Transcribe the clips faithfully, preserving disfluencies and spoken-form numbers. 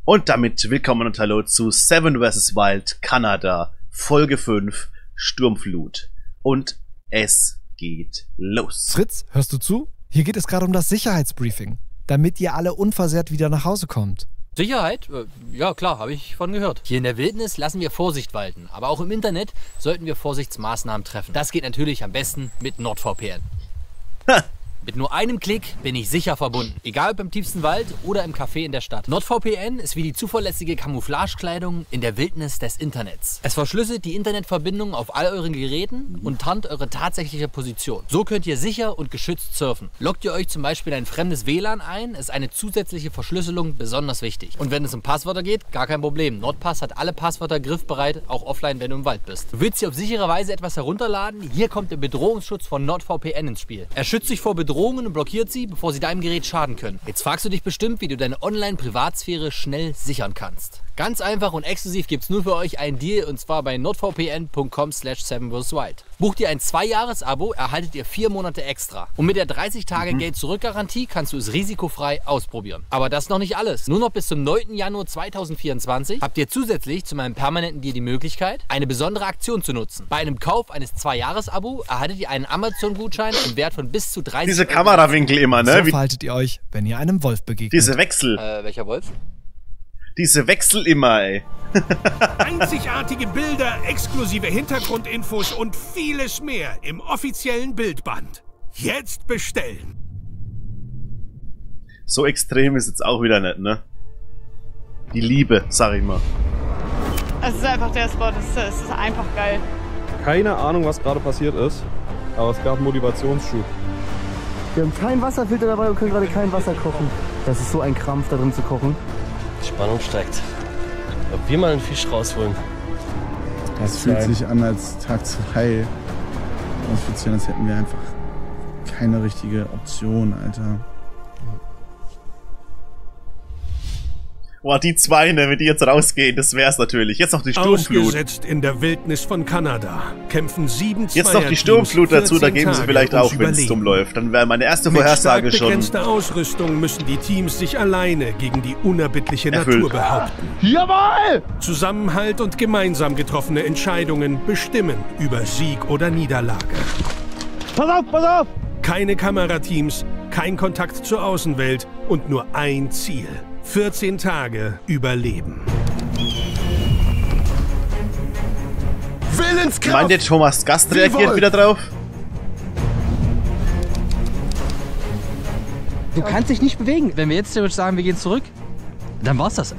Und damit willkommen und hallo zu Seven versus. Wild Kanada, Folge fünf, Sturmflut. Und es geht los. Fritz, hörst du zu? Hier geht es gerade um das Sicherheitsbriefing, damit ihr alle unversehrt wieder nach Hause kommt. Sicherheit? Ja klar, habe ich von gehört. Hier in der Wildnis lassen wir Vorsicht walten, aber auch im Internet sollten wir Vorsichtsmaßnahmen treffen. Das geht natürlich am besten mit NordVPN. Ha. Mit nur einem Klick bin ich sicher verbunden. Egal ob im tiefsten Wald oder im Café in der Stadt. NordVPN ist wie die zuverlässige Camouflagekleidung in der Wildnis des Internets. Es verschlüsselt die Internetverbindung auf all euren Geräten und tarnt eure tatsächliche Position. So könnt ihr sicher und geschützt surfen. Loggt ihr euch zum Beispiel ein fremdes W L A N ein, ist eine zusätzliche Verschlüsselung besonders wichtig. Und wenn es um Passwörter geht, gar kein Problem. NordPass hat alle Passwörter griffbereit, auch offline, wenn du im Wald bist. Du willst dir auf sichere Weise etwas herunterladen? Hier kommt der Bedrohungsschutz von NordVPN ins Spiel. Er schützt dich vor Bedrohungen und blockiert sie, bevor sie deinem Gerät schaden können. Jetzt fragst du dich bestimmt, wie du deine Online-Privatsphäre schnell sichern kannst. Ganz einfach und exklusiv gibt es nur für euch einen Deal, und zwar bei nordvpn punkt com slash seven versus. wild. Bucht ihr ein zwei Jahres Abo, erhaltet ihr vier Monate extra. Und mit der dreißig Tage Geld zurück Garantie kannst du es risikofrei ausprobieren. Aber das noch nicht alles. Nur noch bis zum neunten Januar zweitausendvierundzwanzig habt ihr zusätzlich zu meinem permanenten Deal die Möglichkeit, eine besondere Aktion zu nutzen. Bei einem Kauf eines zwei Jahres Abo erhaltet ihr einen Amazon-Gutschein im Wert von bis zu dreißig Diese Kamerawinkel immer, ne? So verhaltet ihr euch, wenn ihr einem Wolf begegnet. Diese Wechsel. Äh, welcher Wolf? Diese Wechsel immer, ey. Einzigartige Bilder, exklusive Hintergrundinfos und vieles mehr im offiziellen Bildband. Jetzt bestellen. So extrem ist jetzt auch wieder nicht, ne? Die Liebe, sag ich mal. Es ist einfach der Spot, es ist, es ist einfach geil. Keine Ahnung, was gerade passiert ist, aber es gab einen Motivationsschub. Wir haben keinen Wasserfilter dabei und können gerade kein Wasser kochen. Das ist so ein Krampf, da drin zu kochen. Die Spannung steigt. Ob wir mal einen Fisch rausholen. Das fühlt sich an als Tag zwei. Das fühlt sich an, als hätten wir einfach keine richtige Option, Alter. Boah, die zwei, ne, wenn die jetzt rausgehen, das wär's natürlich. Jetzt noch die Sturmflut. Ausgesetzt in der Wildnis von Kanada kämpfen sieben Jetzt noch die Sturmflut dazu, da geben sie vielleicht auch, wenn es dumm läuft. Dann wäre meine erste Vorhersage schon. Mit stark begrenzter Ausrüstung müssen die Teams sich alleine gegen die unerbittliche erfüllt. Natur behaupten. Jawohl! Zusammenhalt und gemeinsam getroffene Entscheidungen bestimmen über Sieg oder Niederlage. Pass auf, pass auf! Keine Kamerateams, kein Kontakt zur Außenwelt und nur ein Ziel. vierzehn Tage überleben. Willenskraft! Meint der Thomas Gast reagiert wieder drauf? Du kannst dich nicht bewegen. Wenn wir jetzt theoretisch sagen, wir gehen zurück, dann war's das.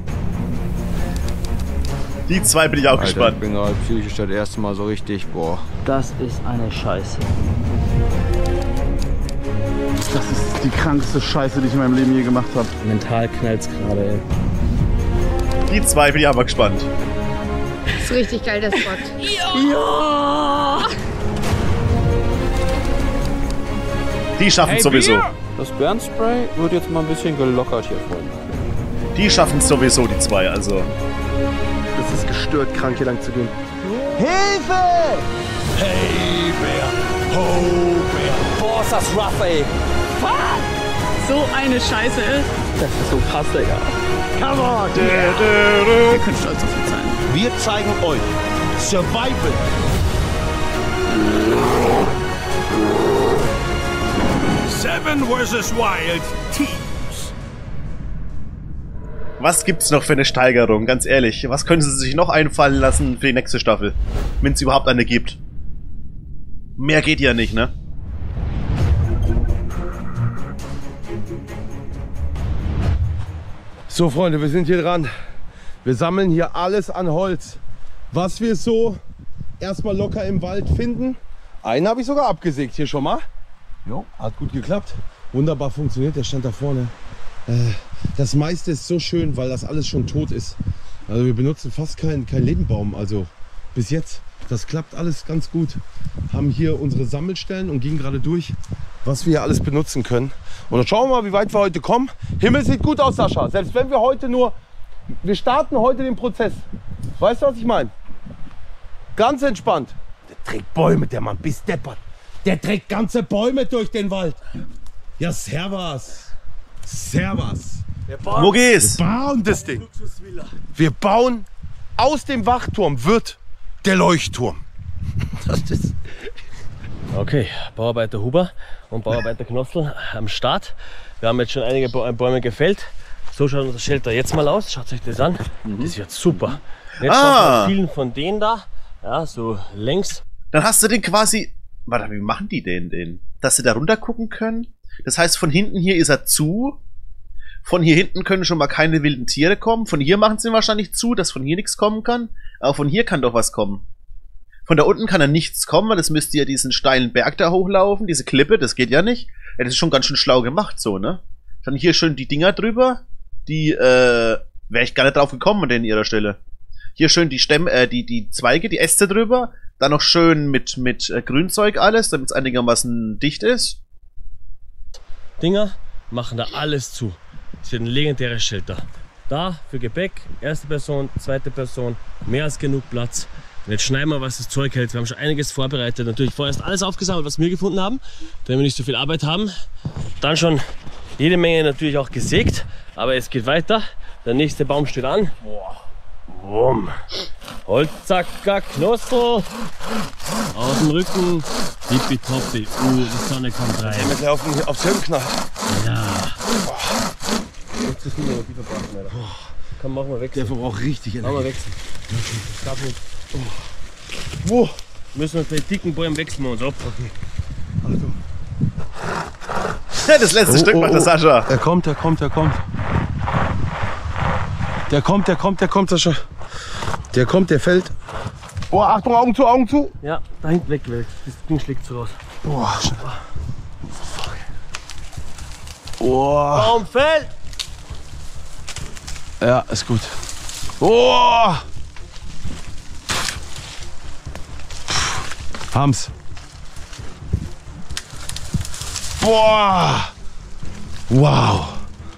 Die zwei bin ich auch Alter, gespannt. Ich bin gerade psychisch das erste Mal so richtig, boah. Das ist eine Scheiße. Das ist die krankste Scheiße, die ich in meinem Leben je gemacht habe. Mental knallt's gerade, ey. Die zwei bin ich aber gespannt. Das ist richtig geil, der Spot. Ja! Die schaffen es sowieso. Das Bärenspray wird jetzt mal ein bisschen gelockert hier vorne. Die schaffen es sowieso, die zwei, also. Das ist gestört, krank hier lang zu gehen. Hilfe! Hey, Bär! Ho, Bär! Boah, ist das rough, ey. So eine Scheiße. Das ist so krass, Digga. Come on! Wir können stolz auf uns sein. Wir zeigen euch Survival. Seven versus. Wild Teams. Was gibt's noch für eine Steigerung? Ganz ehrlich, was können sie sich noch einfallen lassen für die nächste Staffel? Wenn es überhaupt eine gibt. Mehr geht ja nicht, ne? So, Freunde, wir sind hier dran. Wir sammeln hier alles an Holz, was wir so erstmal locker im Wald finden. Einen habe ich sogar abgesägt hier schon mal. Jo, hat gut geklappt. Wunderbar funktioniert, der stand da vorne. Äh, das meiste ist so schön, weil das alles schon tot ist. Also wir benutzen fast keinen kein Lebenbaum, also bis jetzt. Das klappt alles ganz gut. Haben hier unsere Sammelstellen und gehen gerade durch, was wir hier alles benutzen können. Und dann schauen wir mal, wie weit wir heute kommen. Himmel sieht gut aus, Sascha. Selbst wenn wir heute nur... Wir starten heute den Prozess. Weißt du, was ich meine? Ganz entspannt. Der trägt Bäume, der Mann, bis deppert. Der trägt ganze Bäume durch den Wald. Ja, servus. Servus. Wo geht's? Wir bauen das Ding. Wir bauen aus dem Wachturm wird der Leuchtturm. Das ist okay, Bauarbeiter Huber und Bauarbeiter Knossel am Start. Wir haben jetzt schon einige Bäume gefällt. So schaut unser Shelter jetzt mal aus. Schaut euch das an. Mhm. Das wird super. Jetzt ah. machen wir vielen von denen da. Ja, so längs. Dann hast du den quasi. Warte, wie machen die den denn? Dass sie da runter gucken können? Das heißt, von hinten hier ist er zu. Von hier hinten können schon mal keine wilden Tiere kommen. Von hier machen sie ihn wahrscheinlich zu, dass von hier nichts kommen kann. Aber von hier kann doch was kommen. Von da unten kann da nichts kommen, weil das müsste ja diesen steilen Berg da hochlaufen. Diese Klippe, das geht ja nicht. Ja, das ist schon ganz schön schlau gemacht, so, ne? Dann hier schön die Dinger drüber. Die, äh, wäre ich gar nicht drauf gekommen an ihrer Stelle. Hier schön die Stämme, äh, die, die Zweige, die Äste drüber. Dann noch schön mit, mit äh, Grünzeug alles, damit es einigermaßen dicht ist. Dinger machen da alles zu. Das wird ein legendäres Shelter. Da für Gepäck, erste Person, zweite Person, mehr als genug Platz. Und jetzt schneiden wir, was das Zeug hält. Wir haben schon einiges vorbereitet. Natürlich vorerst alles aufgesammelt, was wir gefunden haben, damit wir nicht so viel Arbeit haben. Dann schon jede Menge natürlich auch gesägt. Aber es geht weiter. Der nächste Baum steht an. Boom. Holzzacker, Knossel. Aus dem Rücken. Tippitoppi. Uh, die Sonne kommt rein. Wir laufen aufs Helmknall. Ja. Jetzt ist nur die verbrauchen, Alter. Komm, machen wir wechseln. Der verbraucht richtig Energie. Machen wir wechseln. Das darf nicht. Oh. Wo? Müssen wir bei dicken Bäumen wechseln wir uns ab. Okay. Achtung. Das letzte oh, Stück oh, macht der oh. Sascha. Der kommt, der kommt, der kommt. Der kommt, der kommt, der kommt, Sascha. Der kommt, der fällt. Oh, Achtung, Augen zu, Augen zu. Ja, da hinten weg, weg. Das Ding schlägt so raus. Boah, schnell. Oh. Baum fällt! Ja, ist gut. Oh! Haben's. Boah! Wow!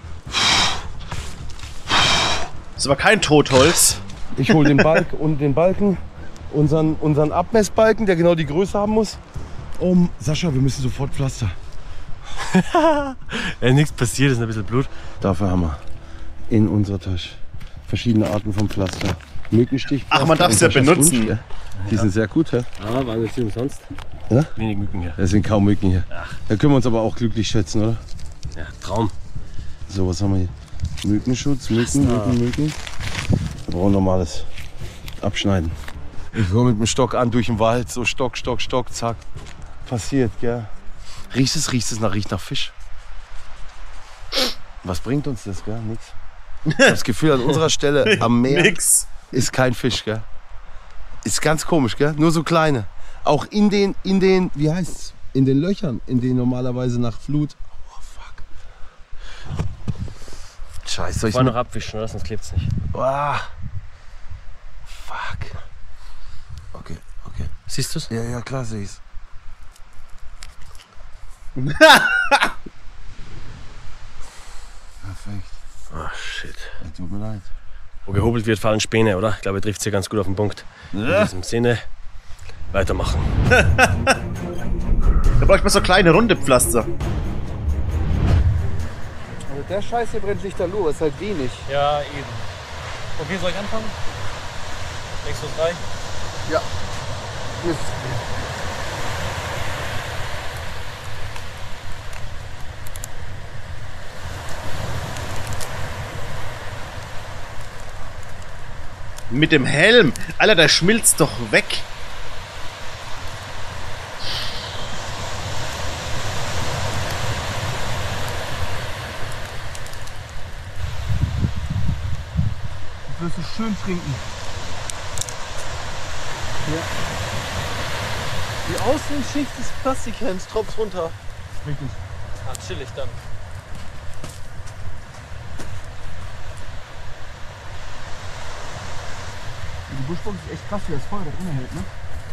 Das war kein Totholz. Ich hol den Balk und den Balken, unseren, unseren Abmessbalken, der genau die Größe haben muss. Um, Sascha, wir müssen sofort Pflaster. Ja, nichts passiert, ist ein bisschen Blut. Dafür haben wir in unserer Tasche verschiedene Arten von Pflaster. Mückenstich. Ach, man darf es ja benutzen. Wunsch, ja. Die ja. sind sehr gut, hä? Ah, waren jetzt umsonst. Ja? Wenig Mücken hier. Es sind kaum Mücken hier. Ach. Da können wir uns aber auch glücklich schätzen, oder? Ja, Traum. So, was haben wir hier? Mückenschutz, Mücken, Mücken, Mücken. Wir brauchen normales Abschneiden. Ich komme mit dem Stock an durch den Wald, so Stock, Stock, Stock, zack. Passiert, gell? Riecht es, riecht es nach, riecht nach Fisch. Was bringt uns das, gell? Nix. Ich hab das Gefühl, an unserer Stelle am Meer Nix. ist kein Fisch, gell? Ist ganz komisch, gell? Nur so kleine. Auch in den, in den, wie heißt's? In den Löchern, in denen normalerweise nach Flut. Oh, fuck. Scheiße, soll ich mal noch abwischen, oder? Sonst klebt's nicht. Oh. Fuck. Okay, okay. Siehst du's? Ja, ja, klar sehe ich's. Perfekt. Oh shit. Ja, tut mir leid. Wo gehobelt wird, fallen Späne, oder? Ich glaube, er trifft sie ganz gut auf den Punkt. Ja. In diesem Sinne, weitermachen. Da bräuchte man so kleine runde Pflaster. Also der Scheiß hier brennt lichterloh, ist halt wenig. Ja, eben. Okay, soll ich anfangen? sechs Uhr drei? Ja. Jetzt. Mit dem Helm. Alter, der schmilzt doch weg. Du wirst es schön trinken. Ja. Die Außenschicht des Plastikhelms tropft runter. Wirklich. Ah, chillig dann. Die Buschbox ist echt krass, wie das Feuer da drin hält, ne?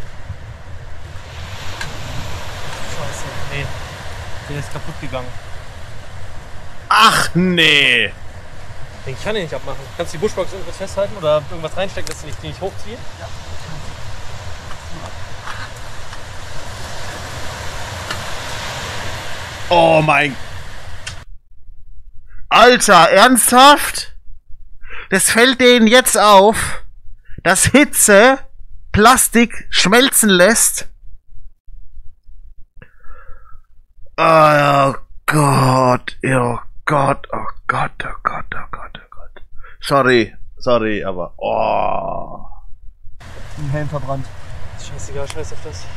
Scheiße, nee. Der ist kaputt gegangen. Ach nee. Den kann ich nicht abmachen. Kannst du die Buschbox irgendwas festhalten oder irgendwas reinstecken, dass ich die nicht hochziehe? Ja. Oh mein. Alter, ernsthaft? Das fällt denen jetzt auf, dass Hitze Plastik schmelzen lässt? Oh Gott, oh Gott, oh Gott, oh Gott, oh Gott, oh Gott. Sorry, sorry, aber oh. Ein Helm verbrannt. Scheißegal, scheiß auf das.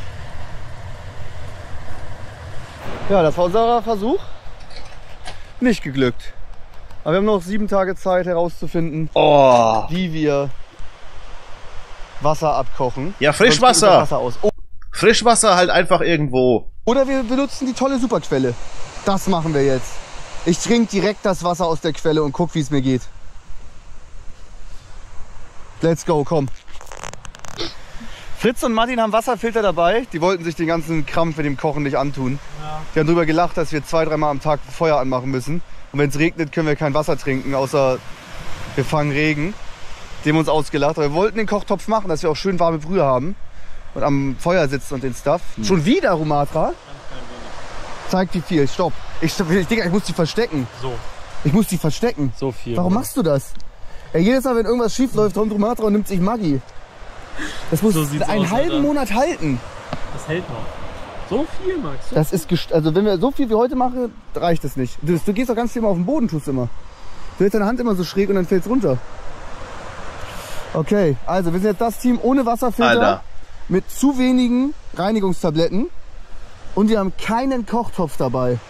Ja, das war unser Versuch. Nicht geglückt. Aber wir haben noch sieben Tage Zeit herauszufinden, Oh. wie wir Wasser abkochen. Ja, Sonst geht Frischwasser. unser Wasser aus. Oh. Frischwasser halt einfach irgendwo. Oder wir benutzen die tolle Superquelle. Das machen wir jetzt. Ich trinke direkt das Wasser aus der Quelle und guck, wie es mir geht. Let's go, komm. Fritz und Martin haben Wasserfilter dabei. Die wollten sich den ganzen Krampf mit dem Kochen nicht antun. Ja. Die haben darüber gelacht, dass wir zwei, dreimal am Tag Feuer anmachen müssen. Und wenn es regnet, können wir kein Wasser trinken, außer wir fangen Regen. Die haben uns ausgelacht. Aber wir wollten den Kochtopf machen, dass wir auch schön warme Brühe haben. Und am Feuer sitzen und den Stuff. Hm. Schon wieder, Rumatra? Zeig wie viel, stopp. Ich, ich, Digga, ich muss die verstecken. So. Ich muss die verstecken. So viel. Warum oder? machst du das? Ey, jedes Mal, wenn irgendwas schief läuft, kommt Rumatra und nimmt sich Maggi. Das muss So sieht's einen aus, halben Alter. Monat halten. Das hält noch. So viel, Max. So Das ist gest also wenn wir so viel wie heute machen, reicht es nicht. Du, du gehst doch ganz viel mal auf den Boden, tust immer. Du hältst deine Hand immer so schräg und dann fällt's runter. Okay, also wir sind jetzt das Team ohne Wasserfilter, Alter. mit zu wenigen Reinigungstabletten und wir haben keinen Kochtopf dabei.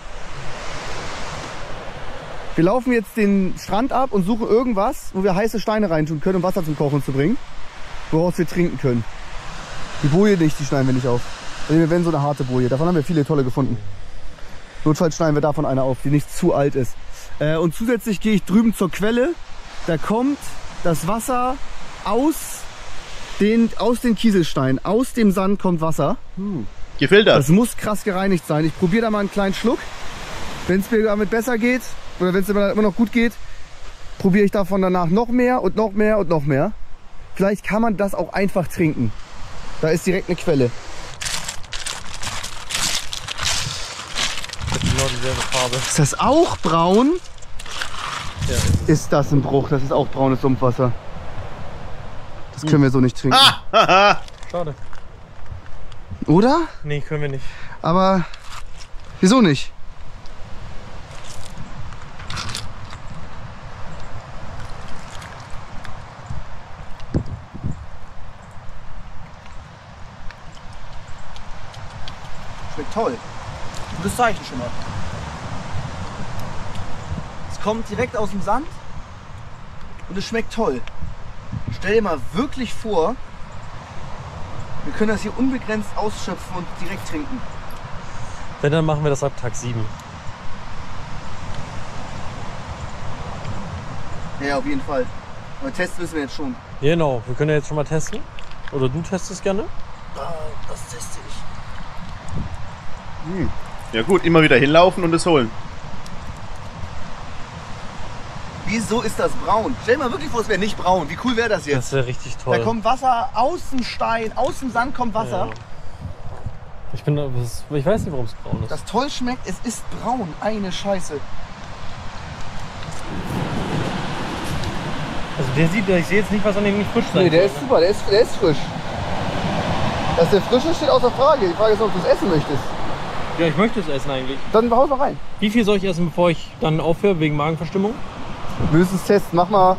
Wir laufen jetzt den Strand ab und suchen irgendwas, wo wir heiße Steine reintun können, um Wasser zum Kochen zu bringen, woraus wir trinken können. Die Boje nicht, die schneiden wir nicht auf. Wir werden so eine harte Boje. Davon haben wir viele tolle gefunden. Notfalls schneiden wir davon eine auf, die nicht zu alt ist. Äh, und zusätzlich gehe ich drüben zur Quelle. Da kommt das Wasser aus den, aus den Kieselsteinen. Aus dem Sand kommt Wasser. Hm. Gefiltert. Das muss krass gereinigt sein. Ich probiere da mal einen kleinen Schluck. Wenn es mir damit besser geht, oder wenn es mir immer noch gut geht, probiere ich davon danach noch mehr und noch mehr und noch mehr. Vielleicht kann man das auch einfach trinken. Da ist direkt eine Quelle. genau dieselbe Farbe. Ist das auch braun? Ja. Ist das ein Bruch? Das ist auch braunes Sumpfwasser. Das können wir so nicht trinken. Ah! Schade. Oder? Nee, können wir nicht. Aber wieso nicht? Schmeckt toll. Gutes Zeichen schon mal. Es kommt direkt aus dem Sand und es schmeckt toll. Stell dir mal wirklich vor, wir können das hier unbegrenzt ausschöpfen und direkt trinken. Wenn, dann machen wir das ab Tag sieben. Ja, auf jeden Fall. Aber testen müssen wir jetzt schon. Genau, wir können ja jetzt schon mal testen. Oder du testest gerne? Das teste ich. Hm. Ja gut, immer wieder hinlaufen und es holen. Wieso ist das braun? Stell dir mal wirklich vor, es wäre nicht braun. Wie cool wäre das jetzt? Das wäre richtig toll. Da kommt Wasser aus dem Stein, aus dem Sand kommt Wasser. Ja. Ich, bin, ich weiß nicht, warum es braun ist. Das toll schmeckt, es ist braun. Eine Scheiße. Also der sieht, ich sehe jetzt nicht, was an dem nicht frisch sein Nee, der soll. ist super, der ist, der ist frisch. Dass der frisch ist, steht außer Frage. Die Frage ist, ob du es essen möchtest. Ja, ich möchte es essen eigentlich. Dann haus mal rein. Wie viel soll ich essen, bevor ich dann aufhöre, wegen Magenverstimmung? Wir müssen es testen. Mach mal.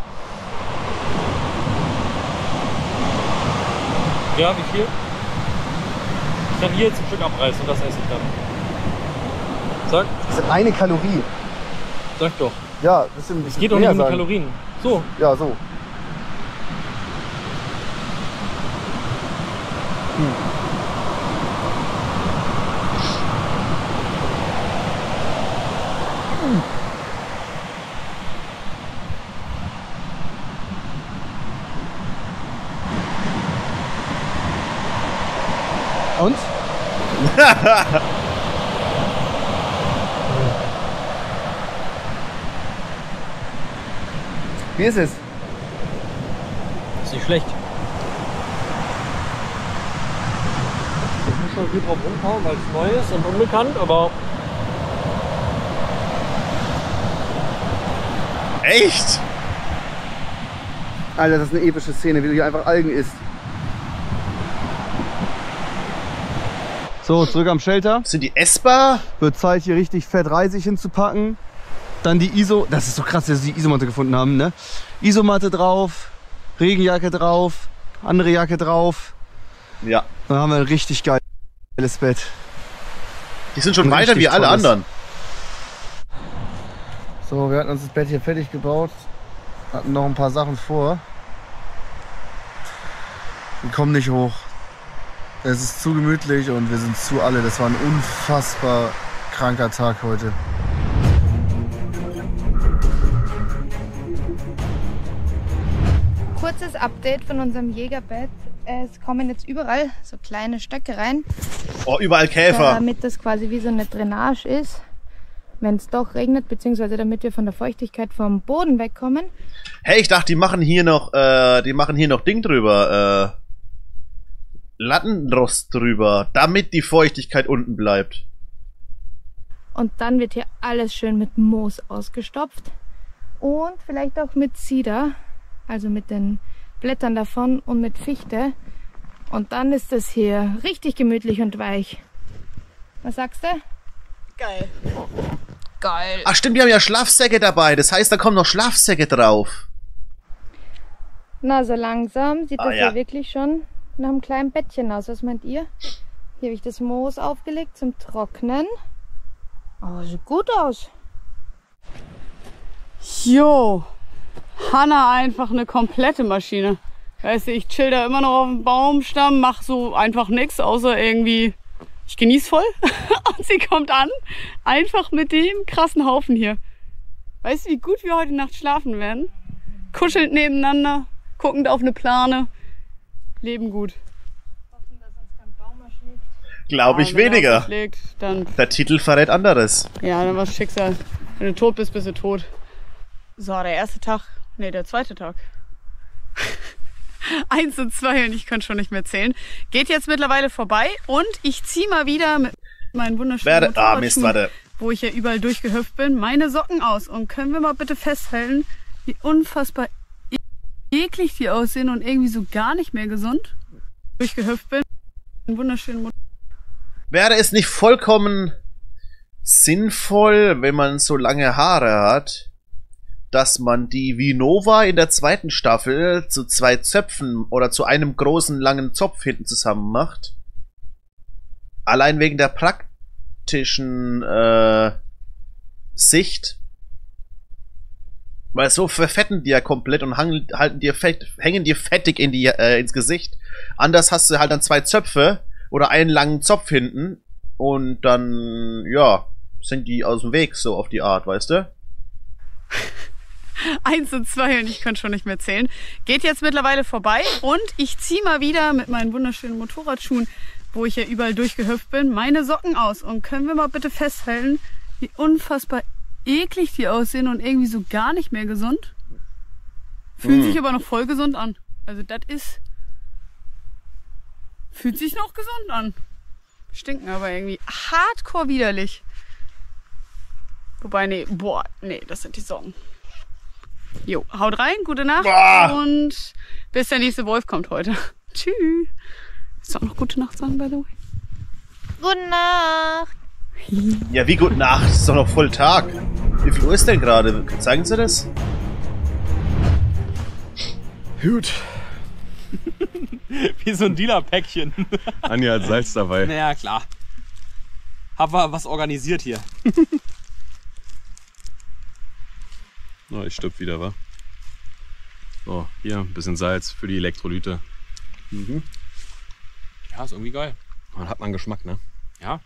Ja, wie viel? Ich kann hier jetzt ein Stück abreißen und das esse ich dann. Sag. Das ist eine Kalorie. Sag doch. Ja, das sind Es geht doch nicht um die Kalorien. So. Ja, so. Hm. Und? Wie ist es? Ist nicht schlecht. Ich muss schon viel drauf rumkauen, weil es neu ist und unbekannt, aber Echt? Alter, das ist eine epische Szene, wie du hier einfach Algen isst. So, zurück am Shelter. Sind die essbar? Wird Zeit, hier richtig fett Reisig hinzupacken. Dann die ISO, das ist so krass, dass sie die Isomatte gefunden haben, ne? Isomatte drauf, Regenjacke drauf, andere Jacke drauf. Ja. Dann haben wir ein richtig geiles Bett. Die sind schon weiter wie alle tolles. anderen. So, wir hatten uns das Bett hier fertig gebaut. Hatten noch ein paar Sachen vor. Wir kommen nicht hoch. Es ist zu gemütlich und wir sind zu alle. Das war ein unfassbar kranker Tag heute. Kurzes Update von unserem Jägerbett. Es kommen jetzt überall so kleine Stöcke rein. Oh, überall Käfer. Damit das quasi wie so eine Drainage ist, wenn es doch regnet, beziehungsweise damit wir von der Feuchtigkeit vom Boden wegkommen. Hey, ich dachte, die machen hier noch, äh, die machen hier noch Ding drüber, äh, Lattenrost drüber, damit die Feuchtigkeit unten bleibt. Und dann wird hier alles schön mit Moos ausgestopft und vielleicht auch mit Zeder, also mit den Blättern davon und mit Fichte. Und dann ist es hier richtig gemütlich und weich. Was sagst du? Geil. Geil. Ach stimmt, wir haben ja Schlafsäcke dabei, das heißt, da kommen noch Schlafsäcke drauf. Na, so langsam sieht Ah, das ja. ja wirklich schon nach einem kleinen Bettchen aus. Was meint ihr? Hier habe ich das Moos aufgelegt zum Trocknen. Aber sieht gut aus. Jo, Hanna einfach eine komplette Maschine. Weißt du, ich chill da immer noch auf dem Baumstamm, mach so einfach nichts, außer irgendwie, ich genieße voll. Und sie kommt an, einfach mit dem krassen Haufen hier. Weißt du, wie gut wir heute Nacht schlafen werden? Kuschelnd nebeneinander, guckend auf eine Plane. Leben gut. Glaube ich Ja, wenn er weniger. auf dich legt, dann, Der Titel verrät anderes. ja, dann war's Schicksal. Wenn du tot bist, bist du tot. So, der erste Tag, nee, der zweite Tag. Eins und zwei und ich kann schon nicht mehr zählen. Geht jetzt mittlerweile vorbei und ich ziehe mal wieder mit meinen wunderschönen Werde, ah, Motorradschuhen, Mist, warte. wo ich ja überall durchgehüpft bin, meine Socken aus. Und können wir mal bitte festhalten, wie unfassbar e- eklig die aussehen und irgendwie so gar nicht mehr gesund. Durchgehüpft bin, einen wunderschönen Motorrad. Wäre es nicht vollkommen sinnvoll, wenn man so lange Haare hat, dass man die wie Nova in der zweiten Staffel zu zwei Zöpfen oder zu einem großen langen Zopf hinten zusammen macht? Allein wegen der praktischen äh, Sicht. Weil so verfetten die ja komplett und hangen, halten dir fett, hängen dir fettig in die, äh, ins Gesicht. Anders hast du halt dann zwei Zöpfe oder einen langen Zopf hinten und dann, ja, sind die aus dem Weg, so auf die Art, weißt du? Eins und zwei und ich kann schon nicht mehr zählen. Geht jetzt mittlerweile vorbei und ich ziehe mal wieder mit meinen wunderschönen Motorradschuhen, wo ich ja überall durchgehüpft bin, meine Socken aus. Und können wir mal bitte festhalten, wie unfassbar eklig die aussehen und irgendwie so gar nicht mehr gesund. Fühlen Mm. sich aber noch voll gesund an. Also das ist... Fühlt sich noch gesund an. Stinken aber irgendwie hardcore widerlich. Wobei, nee, boah, nee, das sind die Socken. Jo, haut rein, gute Nacht Boah. und bis der nächste Wolf kommt heute. Tschüss. Ist auch noch gute Nacht sagen, by the way. Gute Nacht. Ja, wie gut Nacht, es ist doch noch voll Tag. Wie viel Uhr ist denn gerade? Zeigen Sie das? Gut. Wie so ein Dealer-Päckchen. Anja hat Salz dabei. Naja, klar. Hab wir was organisiert hier. Oh, ich stirb wieder, wa? So, hier ein bisschen Salz für die Elektrolyte. Mhm. Ja, ist irgendwie geil. Man hat man Geschmack, ne? Ja.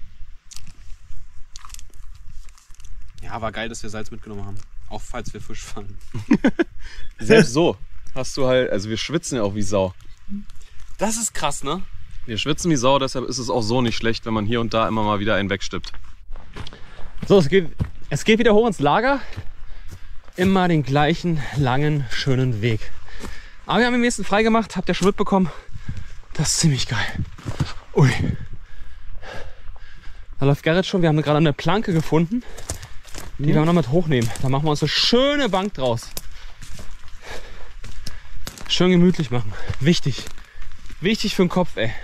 Ja, war geil, dass wir Salz mitgenommen haben. Auch falls wir Fisch fangen. Selbst so hast du halt, also wir schwitzen ja auch wie Sau. Das ist krass, ne? Wir schwitzen wie Sau, deshalb ist es auch so nicht schlecht, wenn man hier und da immer mal wieder einen wegstippt. So, es geht, es geht wieder hoch ins Lager. Immer den gleichen langen, schönen Weg. Aber wir haben den nächsten frei gemacht, habt ihr schon mitbekommen. Das ist ziemlich geil. Ui. Da läuft Gerrit schon, wir haben gerade eine Planke gefunden. die hm. wir noch mit hochnehmen. Da machen wir uns eine schöne Bank draus. Schön gemütlich machen. Wichtig. Wichtig für den Kopf, ey.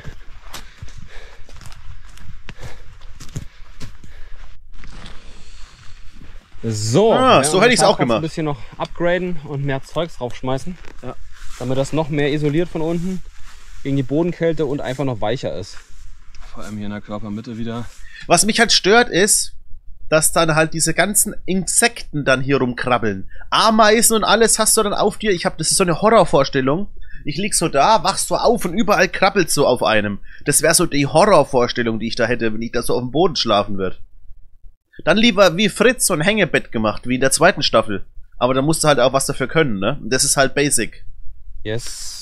So, ah, so hätte ich es auch gemacht. Ein bisschen noch upgraden und mehr Zeugs draufschmeißen, ja. Damit das noch mehr isoliert von unten gegen die Bodenkälte und einfach noch weicher ist. Vor allem hier in der Körpermitte wieder. Was mich halt stört ist, dass dann halt diese ganzen Insekten dann hier rumkrabbeln. Ameisen und alles hast du dann auf dir. Ich habe, das ist so eine Horrorvorstellung. Ich lieg so da, wachst so auf und überall krabbelt so auf einem. Das wäre so die Horrorvorstellung, die ich da hätte, wenn ich da so auf dem Boden schlafen würde. Dann lieber wie Fritz so ein Hängebett gemacht, wie in der zweiten Staffel. Aber da musst du halt auch was dafür können, ne? Und das ist halt basic. Yes.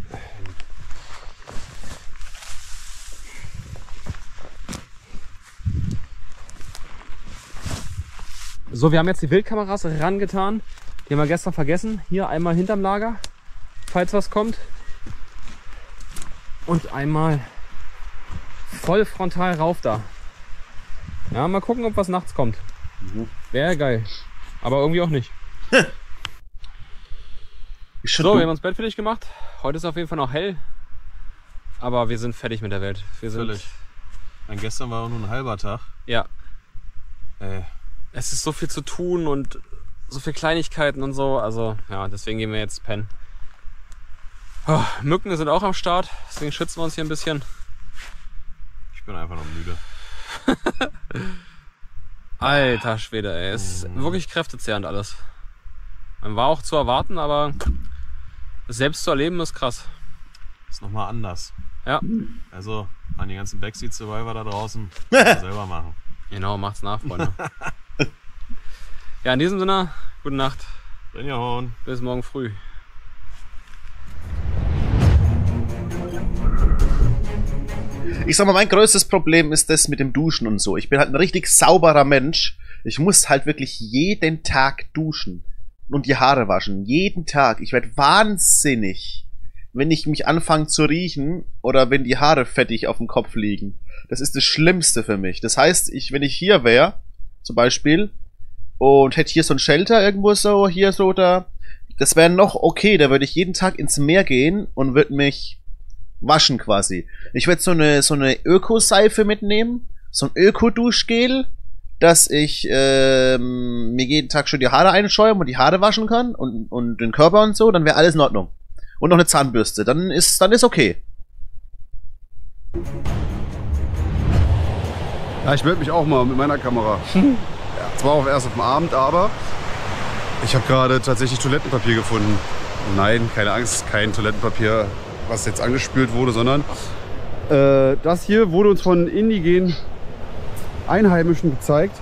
So, wir haben jetzt die Wildkameras rangetan. Die haben wir gestern vergessen. Hier einmal hinterm Lager, falls was kommt. Und einmal voll frontal rauf da. Ja, mal gucken, ob was nachts kommt. Mhm. Wäre geil. Aber irgendwie auch nicht. So, wir haben uns Bett fertig gemacht. Heute ist auf jeden Fall noch hell. Aber wir sind fertig mit der Welt. Wir sind Völlig. Denn gestern war auch nur ein halber Tag. Ja. Ey. Es ist so viel zu tun und so viele Kleinigkeiten und so. Also, ja, deswegen gehen wir jetzt pennen. Oh, Mücken sind auch am Start. Deswegen schützen wir uns hier ein bisschen. Ich bin einfach noch müde. Alter Schwede, ey. Es ist wirklich kräftezehrend alles. Man war auch zu erwarten, aber es selbst zu erleben ist krass. Ist nochmal anders. Ja. Also an die ganzen Backseat Survivor da draußen selber machen. Genau, macht's nach, Freunde. Ja, in diesem Sinne, gute Nacht. Rinjahauen. Bis morgen früh. Ich sag mal, mein größtes Problem ist das mit dem Duschen und so. Ich bin halt ein richtig sauberer Mensch. Ich muss halt wirklich jeden Tag duschen und die Haare waschen. Jeden Tag. Ich werde wahnsinnig, wenn ich mich anfange zu riechen oder wenn die Haare fettig auf dem Kopf liegen. Das ist das Schlimmste für mich. Das heißt, ich, wenn ich hier wäre, zum Beispiel, und hätte hier so ein Shelter irgendwo so, hier so, da, das wäre noch okay. Da würde ich jeden Tag ins Meer gehen und würde mich waschen quasi. Ich werde so eine so eine Öko-Seife mitnehmen, so ein Öko-Duschgel, dass ich ähm, mir jeden Tag schon die Haare einschäumen und die Haare waschen kann und, und den Körper und so, dann wäre alles in Ordnung. Und noch eine Zahnbürste, dann ist dann ist okay. Ja, ich melde mich auch mal mit meiner Kamera. Hm. Ja, zwar auch erst auf dem Abend, aber ich habe gerade tatsächlich Toilettenpapier gefunden. Nein, keine Angst, kein Toilettenpapier, was jetzt angespült wurde, sondern äh, das hier wurde uns von indigenen Einheimischen gezeigt.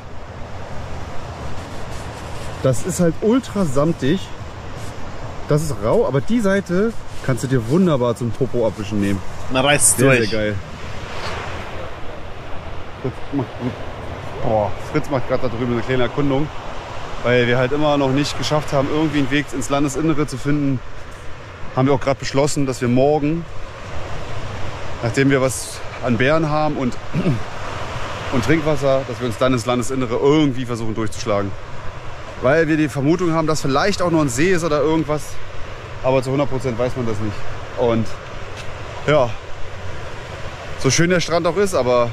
Das ist halt ultra samtig. Das ist rau, aber die Seite kannst du dir wunderbar zum Popo abwischen nehmen. Na, reißt sehr, durch. Sehr geil. Fritz macht, boah, Fritz macht gerade da drüben eine kleine Erkundung, weil wir halt immer noch nicht geschafft haben, irgendwie einen Weg ins Landesinnere zu finden. Haben wir auch gerade beschlossen, dass wir morgen, nachdem wir was an Bären haben und, und Trinkwasser, dass wir uns dann ins Landesinnere irgendwie versuchen durchzuschlagen. Weil wir die Vermutung haben, dass vielleicht auch noch ein See ist oder irgendwas. Aber zu hundert Prozent weiß man das nicht. Und ja, so schön der Strand auch ist, aber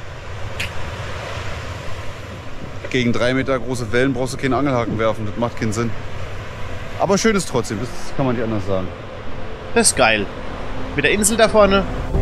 gegen drei Meter große Wellen brauchst du keinen Angelhaken werfen. Das macht keinen Sinn. Aber schön ist trotzdem, das kann man nicht anders sagen. Das ist geil. Mit der Insel da vorne.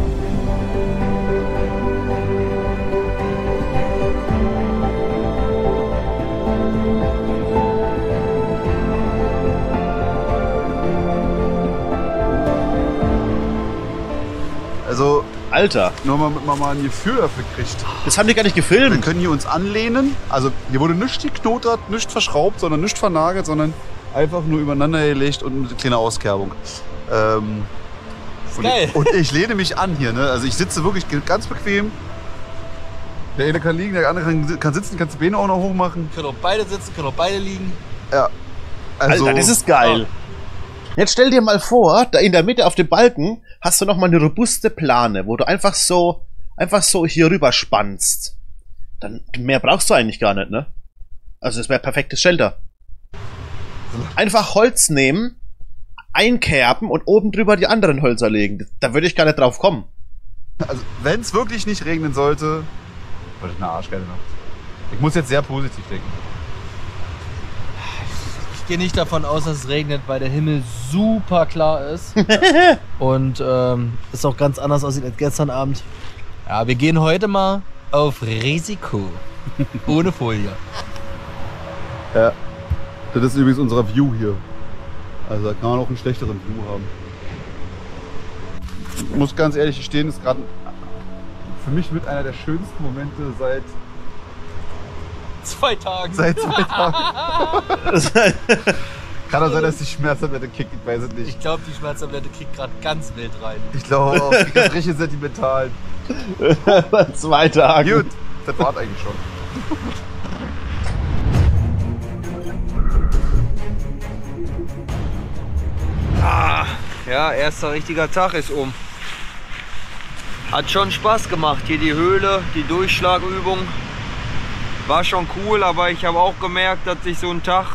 Also, Alter. Nur mal, damit man mal ein Gefühl dafür kriegt. Das haben die gar nicht gefilmt. Wir können hier uns anlehnen. Also, hier wurde nicht geknotert, nicht verschraubt, sondern nicht vernagelt, sondern einfach nur übereinander gelegt und eine kleine Auskerbung. Ähm, und, geil. Ich, und ich lehne mich an hier, ne? Also ich sitze wirklich ganz bequem. Der eine kann liegen, der andere kann, kann sitzen, kannst die Beine auch noch hoch machen. Können auch beide sitzen, können auch beide liegen. Ja. Also, Alter, das ist geil. Ja. Jetzt stell dir mal vor, da in der Mitte auf dem Balken hast du noch mal eine robuste Plane, wo du einfach so, einfach so hier rüber spannst. Dann mehr brauchst du eigentlich gar nicht, ne? Also das wäre perfektes Shelter. Einfach Holz nehmen, einkerben und oben drüber die anderen Hölzer legen. Da würde ich gar nicht drauf kommen. Also, wenn es wirklich nicht regnen sollte, wird es eine arschgeile Nacht. Ich muss jetzt sehr positiv denken. Ich gehe nicht davon aus, dass es regnet, weil der Himmel super klar ist. Und ähm, es auch ganz anders aussieht als gestern Abend. Ja, wir gehen heute mal auf Risiko. Ohne Folie. Ja. Das ist übrigens unser View hier. Also da kann man auch einen schlechteren View haben. Ich muss ganz ehrlich gestehen, das ist gerade für mich mit einer der schönsten Momente seit zwei Tagen. Seit zwei Tagen. Kann doch sein, dass die Schmerztablette kickt, ich weiß es nicht. Ich glaube, die Schmerztablette kriegt gerade ganz wild rein. Ich glaube auch, ich bin richtig sentimental. Zwei Tage. Gut, das war's eigentlich schon. Ah, ja, erster richtiger Tag ist um. Hat schon Spaß gemacht. Hier die Höhle, die Durchschlagübung. War schon cool, aber ich habe auch gemerkt, dass sich so ein Tag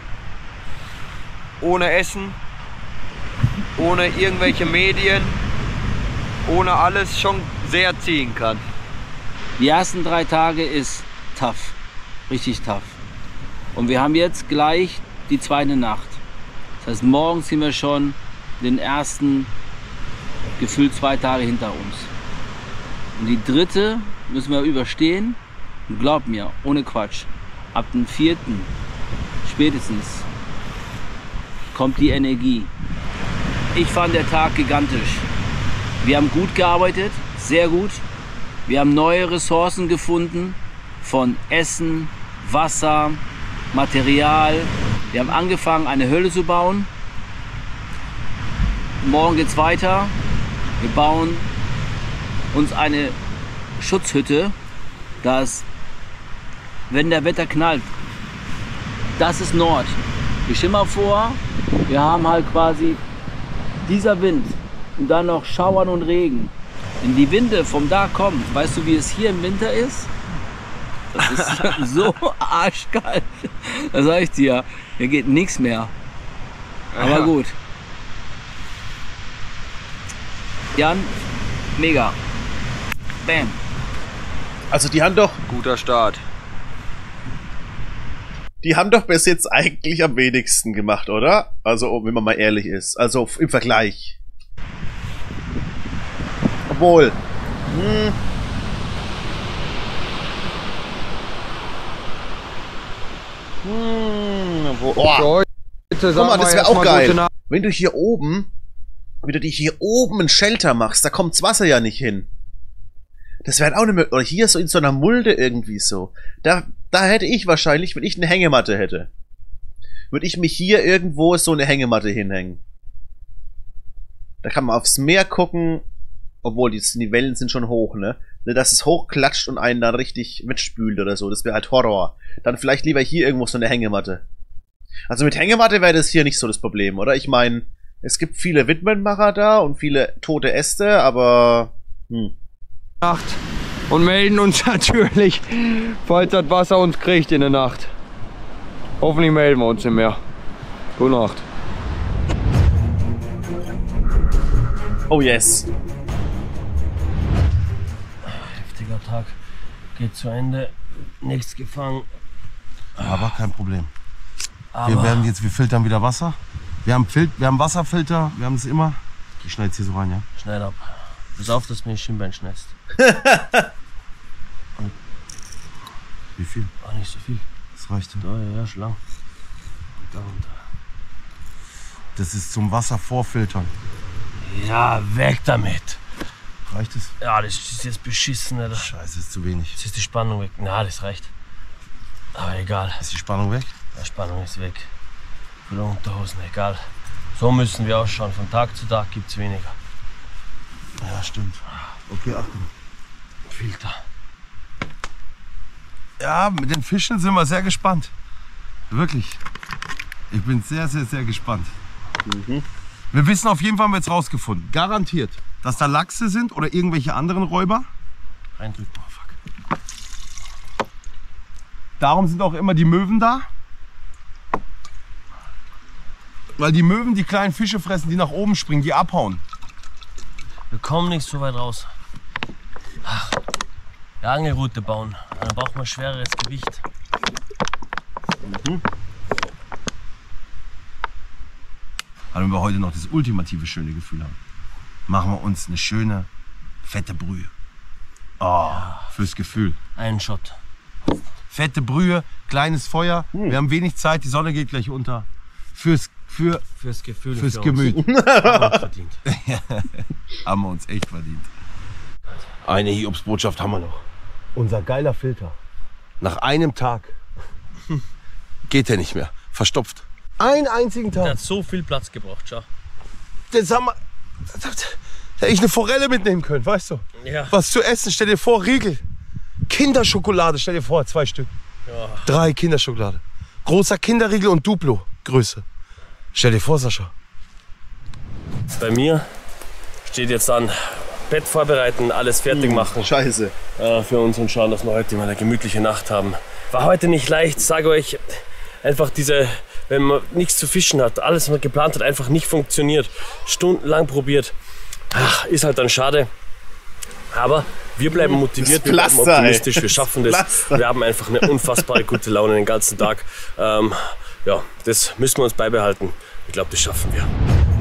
ohne Essen, ohne irgendwelche Medien, ohne alles schon sehr ziehen kann. Die ersten drei Tage ist tough, richtig tough. Und wir haben jetzt gleich die zweite Nacht. Das heißt, morgen sind wir schon den ersten, gefühlt zwei Tage hinter uns. Und die dritte müssen wir überstehen. Und glaub mir, ohne Quatsch, ab dem vierten spätestens kommt die Energie. Ich fand der Tag gigantisch. Wir haben gut gearbeitet, sehr gut. Wir haben neue Ressourcen gefunden von Essen, Wasser, Material. Wir haben angefangen, eine Höhle zu bauen. Morgen geht's weiter. Wir bauen uns eine Schutzhütte, dass, wenn der Wetter knallt, das ist Nord. Ich stell mal vor, wir haben halt quasi dieser Wind und dann noch Schauern und Regen. Wenn die Winde vom da kommen, weißt du, wie es hier im Winter ist? Das ist so arschkalt. Das sag ich dir. Hier geht nichts mehr. Aber gut. Jan, mega. Bam. Also die haben doch... Guter Start. Die haben doch bis jetzt eigentlich am wenigsten gemacht, oder? Also, wenn man mal ehrlich ist. Also im Vergleich. Obwohl. Hm. Hm, wo, oh. Guck mal, das wäre auch geil. Wenn du hier oben, wenn du dich hier oben ein Shelter machst, da kommt's Wasser ja nicht hin. Das wäre auch eine Möglichkeit. Oder hier so in so einer Mulde irgendwie so. Da, da hätte ich wahrscheinlich, wenn ich eine Hängematte hätte, würde ich mich hier irgendwo so eine Hängematte hinhängen. Da kann man aufs Meer gucken, obwohl die, die Wellen sind schon hoch, ne? Dass es hochklatscht und einen dann richtig mitspült oder so. Das wäre halt Horror. Dann vielleicht lieber hier irgendwo so eine Hängematte. Also mit Hängematte wäre das hier nicht so das Problem, oder? Ich meine, es gibt viele Windmannmacher da und viele tote Äste, aber... Hm. Nacht und melden uns natürlich, falls das Wasser uns kriegt in der Nacht. Hoffentlich melden wir uns nicht mehr. Gute Nacht. Oh yes. Heftiger Tag. Geht zu Ende. Nichts gefangen. Aber kein Problem. Aber wir werden jetzt, wir filtern wieder Wasser. Wir haben, Fil wir haben Wasserfilter, wir haben es immer. Ich schneide es hier so rein, ja? Schneid ab. Pass auf, dass du mir das Schienbein schneidest. Wie viel? Auch nicht so viel. Das reicht. Da, ja, ja, schon lang. Da und da. Das ist zum Wasser vorfiltern. Ja, weg damit. Reicht es? Ja, das ist jetzt beschissen, Alter. Scheiße, ist zu wenig. Jetzt ist die Spannung weg. Na, das reicht. Aber egal. Ist die Spannung weg? Die Spannung ist weg. Für die Unterhosen, egal. So müssen wir ausschauen. Von Tag zu Tag gibt es weniger. Ja, stimmt. Okay, Achtung. Filter. Ja, mit den Fischen sind wir sehr gespannt. Wirklich. Ich bin sehr, sehr, sehr gespannt. Mhm. Wir wissen auf jeden Fall, haben wir jetzt rausgefunden. Garantiert, dass da Lachse sind oder irgendwelche anderen Räuber. Reindrücken. Oh, fuck. Darum sind auch immer die Möwen da. Weil die Möwen die kleinen Fische fressen, die nach oben springen, die abhauen. Wir kommen nicht so weit raus. Ach, eine Angelrute bauen, dann braucht man schwereres Gewicht. Mhm. Aber wenn wir heute noch das ultimative schöne Gefühl haben, machen wir uns eine schöne, fette Brühe. Oh, ja. Fürs Gefühl. Einen Shot. Fette Brühe, kleines Feuer. Hm. Wir haben wenig Zeit, die Sonne geht gleich unter. Fürs, für, fürs Gefühl. Fürs für Gemüt. Haben wir uns verdient. Haben wir uns echt verdient. Eine Hiobsbotschaft haben wir noch. Unser geiler Filter. Nach einem Tag geht er nicht mehr. Verstopft. Einen einzigen Tag. Der hat so viel Platz gebraucht, schau. Das haben wir, da hätte ich eine Forelle mitnehmen können, weißt du? Ja. Was zu essen, stell dir vor, Riegel. Kinderschokolade, stell dir vor, zwei Stück. Ja. Drei Kinderschokolade. Großer Kinderriegel und Duplo, Größe. Stell dir vor, Sascha. Bei mir steht jetzt an, Bett vorbereiten, alles fertig machen. Scheiße. Äh, für uns und schauen, dass wir heute mal eine gemütliche Nacht haben. War heute nicht leicht, sage euch. Einfach diese, wenn man nichts zu fischen hat, alles, was man geplant hat, einfach nicht funktioniert. Stundenlang probiert. Ach, ist halt dann schade. Aber wir bleiben motiviert, wir bleiben optimistisch, ey. Wir schaffen das. Pflaster. Wir haben einfach eine unfassbare gute Laune den ganzen Tag. Ähm, ja, das müssen wir uns beibehalten. Ich glaube, das schaffen wir.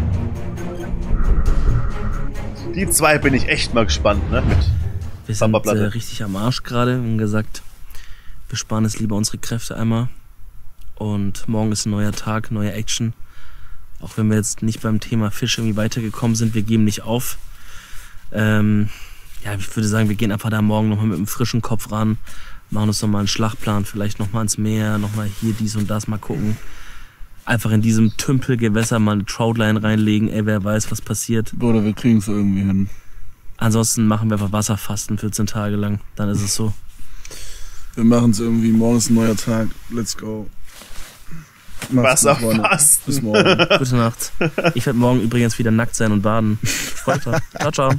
Die zwei bin ich echt mal gespannt, ne? Mit wir sind äh, richtig am Arsch gerade und gesagt, wir sparen es lieber unsere Kräfte einmal. Und morgen ist ein neuer Tag, neue Action. Auch wenn wir jetzt nicht beim Thema Fisch irgendwie weitergekommen sind, wir geben nicht auf. Ähm, ja, ich würde sagen, wir gehen einfach da morgen nochmal mit einem frischen Kopf ran, machen uns nochmal einen Schlachtplan, vielleicht nochmal ins Meer, nochmal hier dies und das mal gucken. Einfach in diesem Tümpelgewässer mal eine Troutline reinlegen, ey, wer weiß, was passiert. Oder wir kriegen es irgendwie hin. Ansonsten machen wir einfach Wasserfasten vierzehn Tage lang, dann ist es so. Wir machen es irgendwie, morgen ist ein neuer Tag, let's go. Wasserfasten. Bis morgen. Gute Nacht. Ich werde morgen übrigens wieder nackt sein und baden. Freut euch. Ciao, ciao.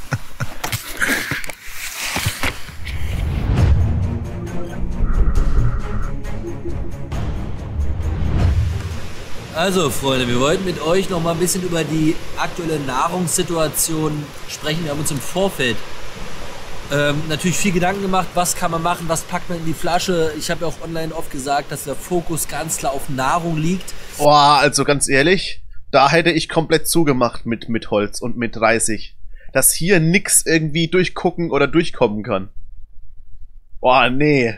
Also Freunde, wir wollten mit euch noch mal ein bisschen über die aktuelle Nahrungssituation sprechen. Wir haben uns im Vorfeld ähm, natürlich viel Gedanken gemacht, was kann man machen, was packt man in die Flasche. Ich habe ja auch online oft gesagt, dass der Fokus ganz klar auf Nahrung liegt. Boah, also ganz ehrlich, da hätte ich komplett zugemacht mit, mit Holz und mit Reisig. Dass hier nix irgendwie durchgucken oder durchkommen kann. Boah, nee.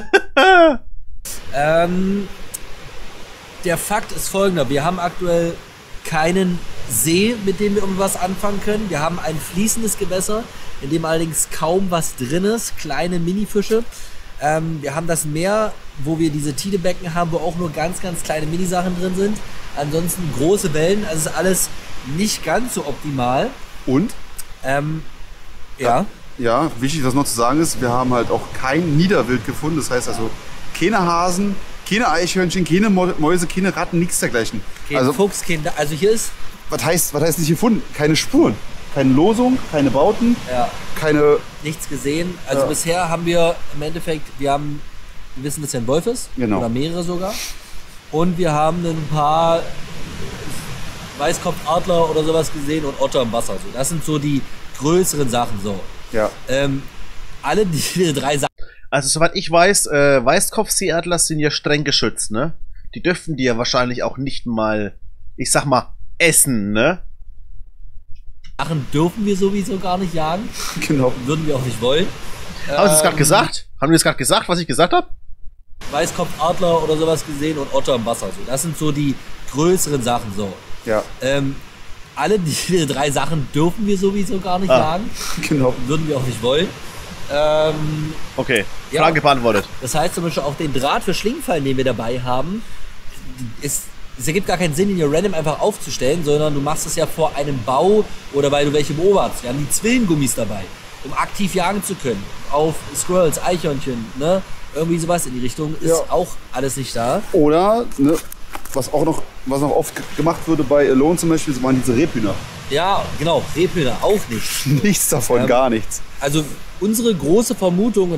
ähm... Der Fakt ist folgender, wir haben aktuell keinen See, mit dem wir irgendwas anfangen können. Wir haben ein fließendes Gewässer, in dem allerdings kaum was drin ist, kleine Minifische. Ähm, wir haben das Meer, wo wir diese Tidebecken haben, wo auch nur ganz, ganz kleine Minisachen drin sind. Ansonsten große Wellen, also ist alles nicht ganz so optimal. Und? Ähm, ja. Ja, wichtig, was noch zu sagen ist, wir haben halt auch kein Niederwild gefunden. Das heißt also keine Hasen, keine Eichhörnchen, keine Mäuse, keine Ratten, nichts dergleichen. Kein also, Fuchs, kein, also hier ist... Was heißt, was heißt nicht gefunden? Keine Spuren, keine Losung, keine Bauten, ja. keine... Nichts gesehen. Also ja. bisher haben wir im Endeffekt, wir haben, wir wissen, dass er ein Wolf ist. Genau. Oder mehrere sogar. Und wir haben ein paar Weißkopfadler oder sowas gesehen und Otter im Wasser. So. Das sind so die größeren Sachen. So. Ja. Ähm, alle diese drei Sachen. Also soweit ich weiß, äh, Weißkopfseeadler sind ja streng geschützt, ne? Die dürften die ja wahrscheinlich auch nicht mal, ich sag mal, essen, ne? Sachen dürfen wir sowieso gar nicht jagen. Genau. Würden wir auch nicht wollen. Haben Sie das gerade gesagt? Haben wir das gerade gesagt, was ich gesagt habe? Weißkopfadler oder sowas gesehen und Otter im Wasser. So. Das sind so die größeren Sachen. So. Ja. Ähm, alle diese drei Sachen dürfen wir sowieso gar nicht ah. jagen. Genau. Würden wir auch nicht wollen. Ähm, okay, Frage ja, beantwortet. Das heißt zum Beispiel auch den Draht für Schlingfallen, den wir dabei haben, ist, es ergibt gar keinen Sinn, ihn hier random einfach aufzustellen, sondern du machst es ja vor einem Bau oder weil du welche beobachtest. Wir haben die Zwillengummis dabei, um aktiv jagen zu können. Auf Squirrels, Eichhörnchen, ne? Irgendwie sowas in die Richtung ist ja. auch alles nicht da. Oder, ne, was auch noch, was noch oft gemacht wurde bei Alone zum Beispiel, waren diese Rebhühner. Ja, genau, Rebhühner auch nicht. Nichts davon, ähm, gar nichts. Also unsere große Vermutung und deswegen...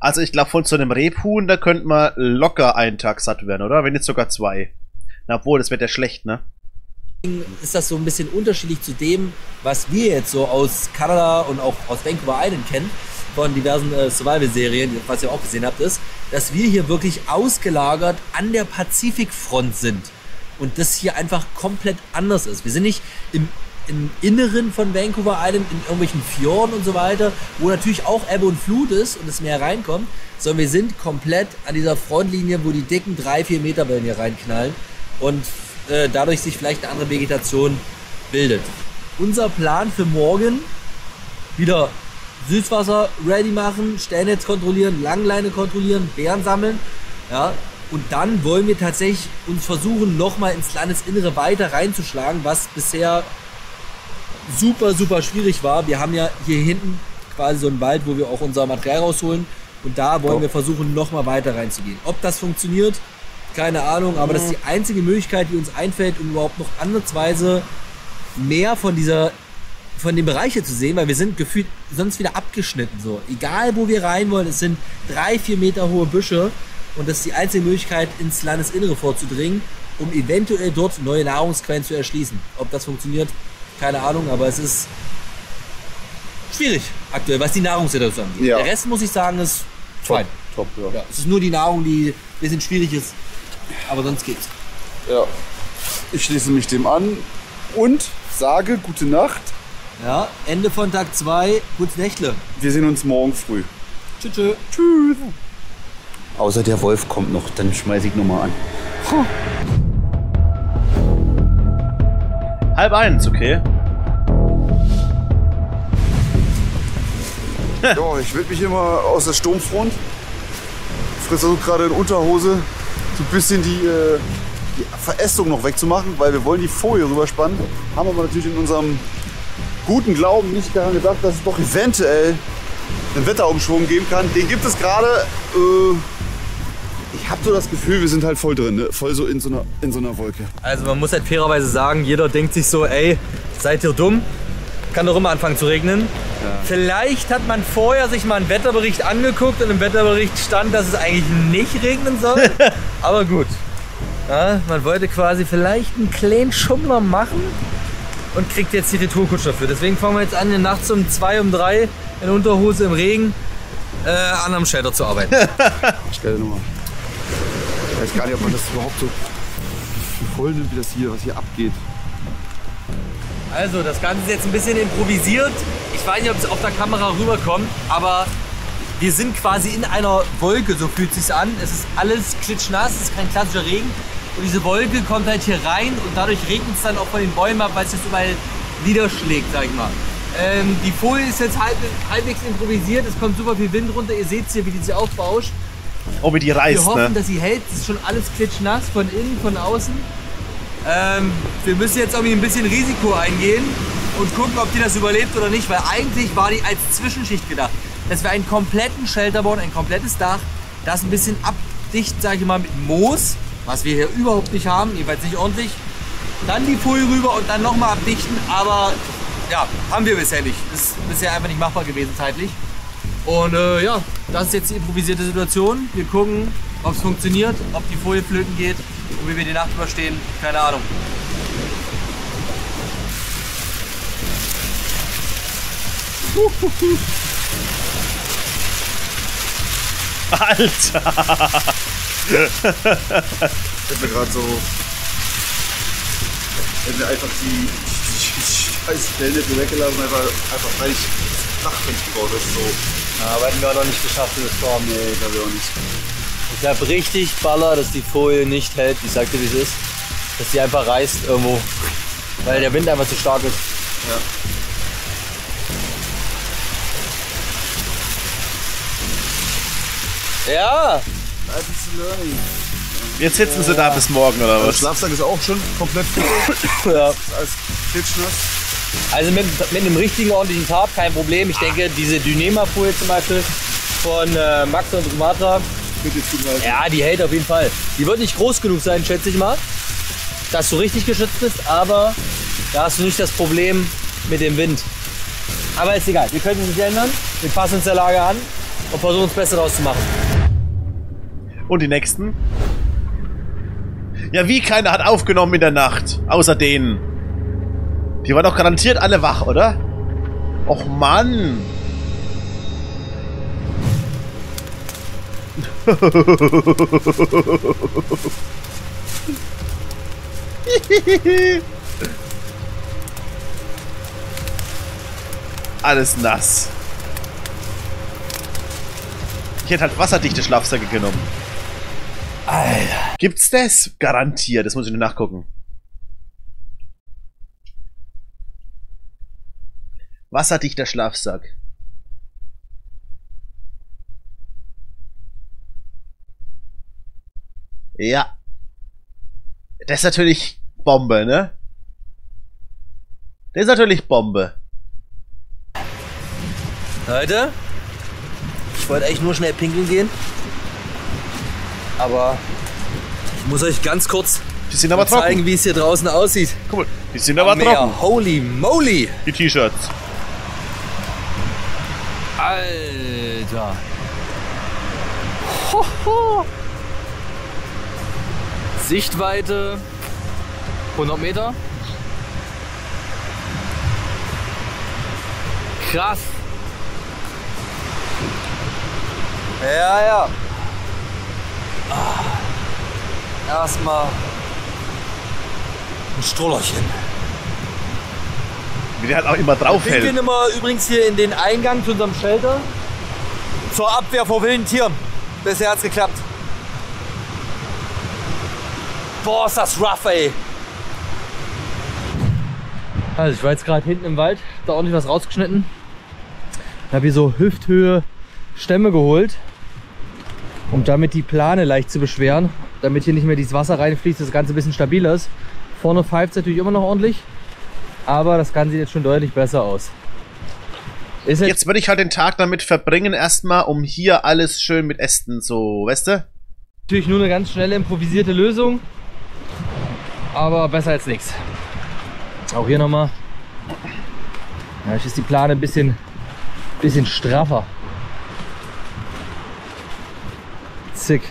Also ich glaube, von so einem Rebhuhn, da könnte man locker einen Tag satt werden, oder? Wenn nicht sogar zwei. Na, obwohl, das wird ja schlecht, ne? Ist das so ein bisschen unterschiedlich zu dem, was wir jetzt so aus Kanada und auch aus Vancouver Island kennen, von diversen äh, Survival-Serien, was ihr auch gesehen habt, ist, dass wir hier wirklich ausgelagert an der Pazifikfront sind und das hier einfach komplett anders ist. Wir sind nicht im, im Inneren von Vancouver Island, in irgendwelchen Fjorden und so weiter, wo natürlich auch Ebbe und Flut ist und das Meer reinkommt, sondern wir sind komplett an dieser Frontlinie, wo die dicken drei, vier Meter Wellen hier reinknallen und äh, dadurch sich vielleicht eine andere Vegetation bildet. Unser Plan für morgen, wieder Süßwasser ready machen, Stellnetz kontrollieren, Langleine kontrollieren, Bären sammeln, ja, und dann wollen wir tatsächlich uns versuchen, nochmal ins Landesinnere weiter reinzuschlagen, was bisher super, super schwierig war. Wir haben ja hier hinten quasi so einen Wald, wo wir auch unser Material rausholen und da wollen wir versuchen, nochmal weiter reinzugehen. Ob das funktioniert, keine Ahnung, aber das ist die einzige Möglichkeit, die uns einfällt, um überhaupt noch ansatzweise mehr von dieser, von dem Bereich hier zu sehen, weil wir sind gefühlt sonst wieder abgeschnitten, so. Egal, wo wir rein wollen, es sind drei, vier Meter hohe Büsche und das ist die einzige Möglichkeit, ins Landesinnere vorzudringen, um eventuell dort neue Nahrungsquellen zu erschließen. Ob das funktioniert, keine Ahnung, aber es ist schwierig aktuell, was die Nahrungssituation angeht. Ja. Der Rest, muss ich sagen, ist fein. Top, ja. Ja, es ist nur die Nahrung, die ein bisschen schwierig ist, aber sonst geht's. Ja, ich schließe mich dem an und sage gute Nacht. Ja, Ende von Tag zwei, gutes Nächtle. Wir sehen uns morgen früh. Tschüss. Tschüss. Tschüss. Außer der Wolf kommt noch, dann schmeiße ich nochmal an. Huh. Halb eins, okay. Ja, ich will mich immer aus der Sturmfront. Fritz versucht gerade in Unterhose so ein bisschen die, äh, die Verästung noch wegzumachen, weil wir wollen die Folie rüberspannen. Haben aber natürlich in unserem guten Glauben nicht daran gedacht, dass es doch eventuell einen Wetterumschwung geben kann. Den gibt es gerade. Äh, ich habe so das Gefühl, wir sind halt voll drin, ne? Voll so in so, einer, in so einer Wolke. Also man muss halt fairerweise sagen, jeder denkt sich so, ey, seid ihr dumm? Kann doch immer anfangen zu regnen. Ja. Vielleicht hat man vorher sich mal einen Wetterbericht angeguckt und im Wetterbericht stand, dass es eigentlich nicht regnen soll. Aber gut, ja, man wollte quasi vielleicht einen kleinen Schummler machen und kriegt jetzt die Retourkutsche dafür. Deswegen fangen wir jetzt an, nachts um zwei, um drei in Unterhose im Regen äh, an einem Shelter zu arbeiten. Geile Nummer. Ich weiß gar nicht, ob man das überhaupt so voll nimmt, wie das hier, was hier abgeht. Also, das Ganze ist jetzt ein bisschen improvisiert. Ich weiß nicht, ob es auf der Kamera rüberkommt, aber wir sind quasi in einer Wolke, so fühlt es sich an. Es ist alles klitschnass, es ist kein klassischer Regen. Und diese Wolke kommt halt hier rein und dadurch regnet es dann auch von den Bäumen ab, weil es jetzt überall niederschlägt, sag ich mal. Ähm, die Folie ist jetzt halb, halbwegs improvisiert, es kommt super viel Wind runter. Ihr seht hier, wie die sich aufbauscht. Oh, wie die reißt, Wir hoffen, ne? dass sie hält. Es ist schon alles klitschnass, von innen, von außen. Ähm, wir müssen jetzt irgendwie ein bisschen Risiko eingehen und gucken, ob die das überlebt oder nicht, weil eigentlich war die als Zwischenschicht gedacht. Dass wir einen kompletten Shelter bauen, ein komplettes Dach, das ein bisschen abdicht, sage ich mal, mit Moos, was wir hier überhaupt nicht haben, jedenfalls nicht ordentlich. Dann die Folie rüber und dann nochmal abdichten, aber ja, haben wir bisher nicht. Das ist bisher einfach nicht machbar gewesen zeitlich. Und äh, ja, das ist jetzt die improvisierte Situation. Wir gucken, ob es funktioniert, ob die Folie flöten geht und wie wir die Nacht überstehen. Keine Ahnung. Alter! Ich hätte mir gerade so. Hätten wir einfach die, die, die scheiß Stellnetze weggelassen, einfach, einfach gleich Dachfenster gebaut. Das ist so. Ja, aber hätten wir auch noch nicht geschafft, diese Storm. Nee, glaube ich auch nicht. Ich glaube richtig Baller, dass die Folie nicht hält. Ich sag dir, wie es ist. Dass die einfach reißt irgendwo. Weil der Wind einfach zu stark ist. Ja. Ja! Life is learning. Jetzt sitzen sie da bis morgen, oder was? Der Schlafsack ist auch schon komplett fit. Ja. Als klitschnass. Also mit, mit einem richtigen, ordentlichen Tarp kein Problem. Ich denke, diese Dynema-Folie zum Beispiel von äh, Max und Sumatra, ja, die hält auf jeden Fall. Die wird nicht groß genug sein, schätze ich mal, dass du richtig geschützt bist, aber da hast du nicht das Problem mit dem Wind. Aber ist egal, wir können es nicht ändern. Wir passen uns der Lage an und versuchen das Beste daraus zu machen. Und die nächsten? Ja, wie? Keiner hat aufgenommen in der Nacht. Außer denen. Die waren doch garantiert alle wach, oder? Och Mann. Alles nass. Ich hätte halt wasserdichte Schlafsäcke genommen. Alter. Gibt's das? Garantiert. Das muss ich nur nachgucken. Wasserdichter Schlafsack. Ja. Das ist natürlich Bombe, ne? Das ist natürlich Bombe. Leute, ich wollte eigentlich nur schnell pinkeln gehen. Aber ich muss euch ganz kurz die sind aber zeigen, trocken. wie es hier draußen aussieht. Guck mal, die sind aber Meer. trocken. Holy moly! Die T-Shirts. Alter. Hoho. Sichtweite hundert Meter. Krass. Ja, ja. Ah. Erstmal ein Strollerchen. Wie der halt auch immer drauf Wir hält. gehen immer übrigens hier in den Eingang zu unserem Shelter. Zur Abwehr vor wilden Tieren. Bisher hat's geklappt. Boah, ist das rough, ey. Also ich war jetzt gerade hinten im Wald, da ordentlich was rausgeschnitten. Ich habe hier so Hüfthöhe Stämme geholt, um damit die Plane leicht zu beschweren, damit hier nicht mehr dieses Wasser reinfließt, das Ganze ein bisschen stabiler ist. Vorne pfeift es natürlich immer noch ordentlich, aber das Ganze sieht jetzt schon deutlich besser aus. Ist jetzt, jetzt würde ich halt den Tag damit verbringen, erstmal, um hier alles schön mit Ästen so, weißt du? Natürlich nur eine ganz schnelle improvisierte Lösung, aber besser als nichts. Auch hier nochmal. Ja, jetzt ist die Plane ein bisschen, bisschen straffer. Zick.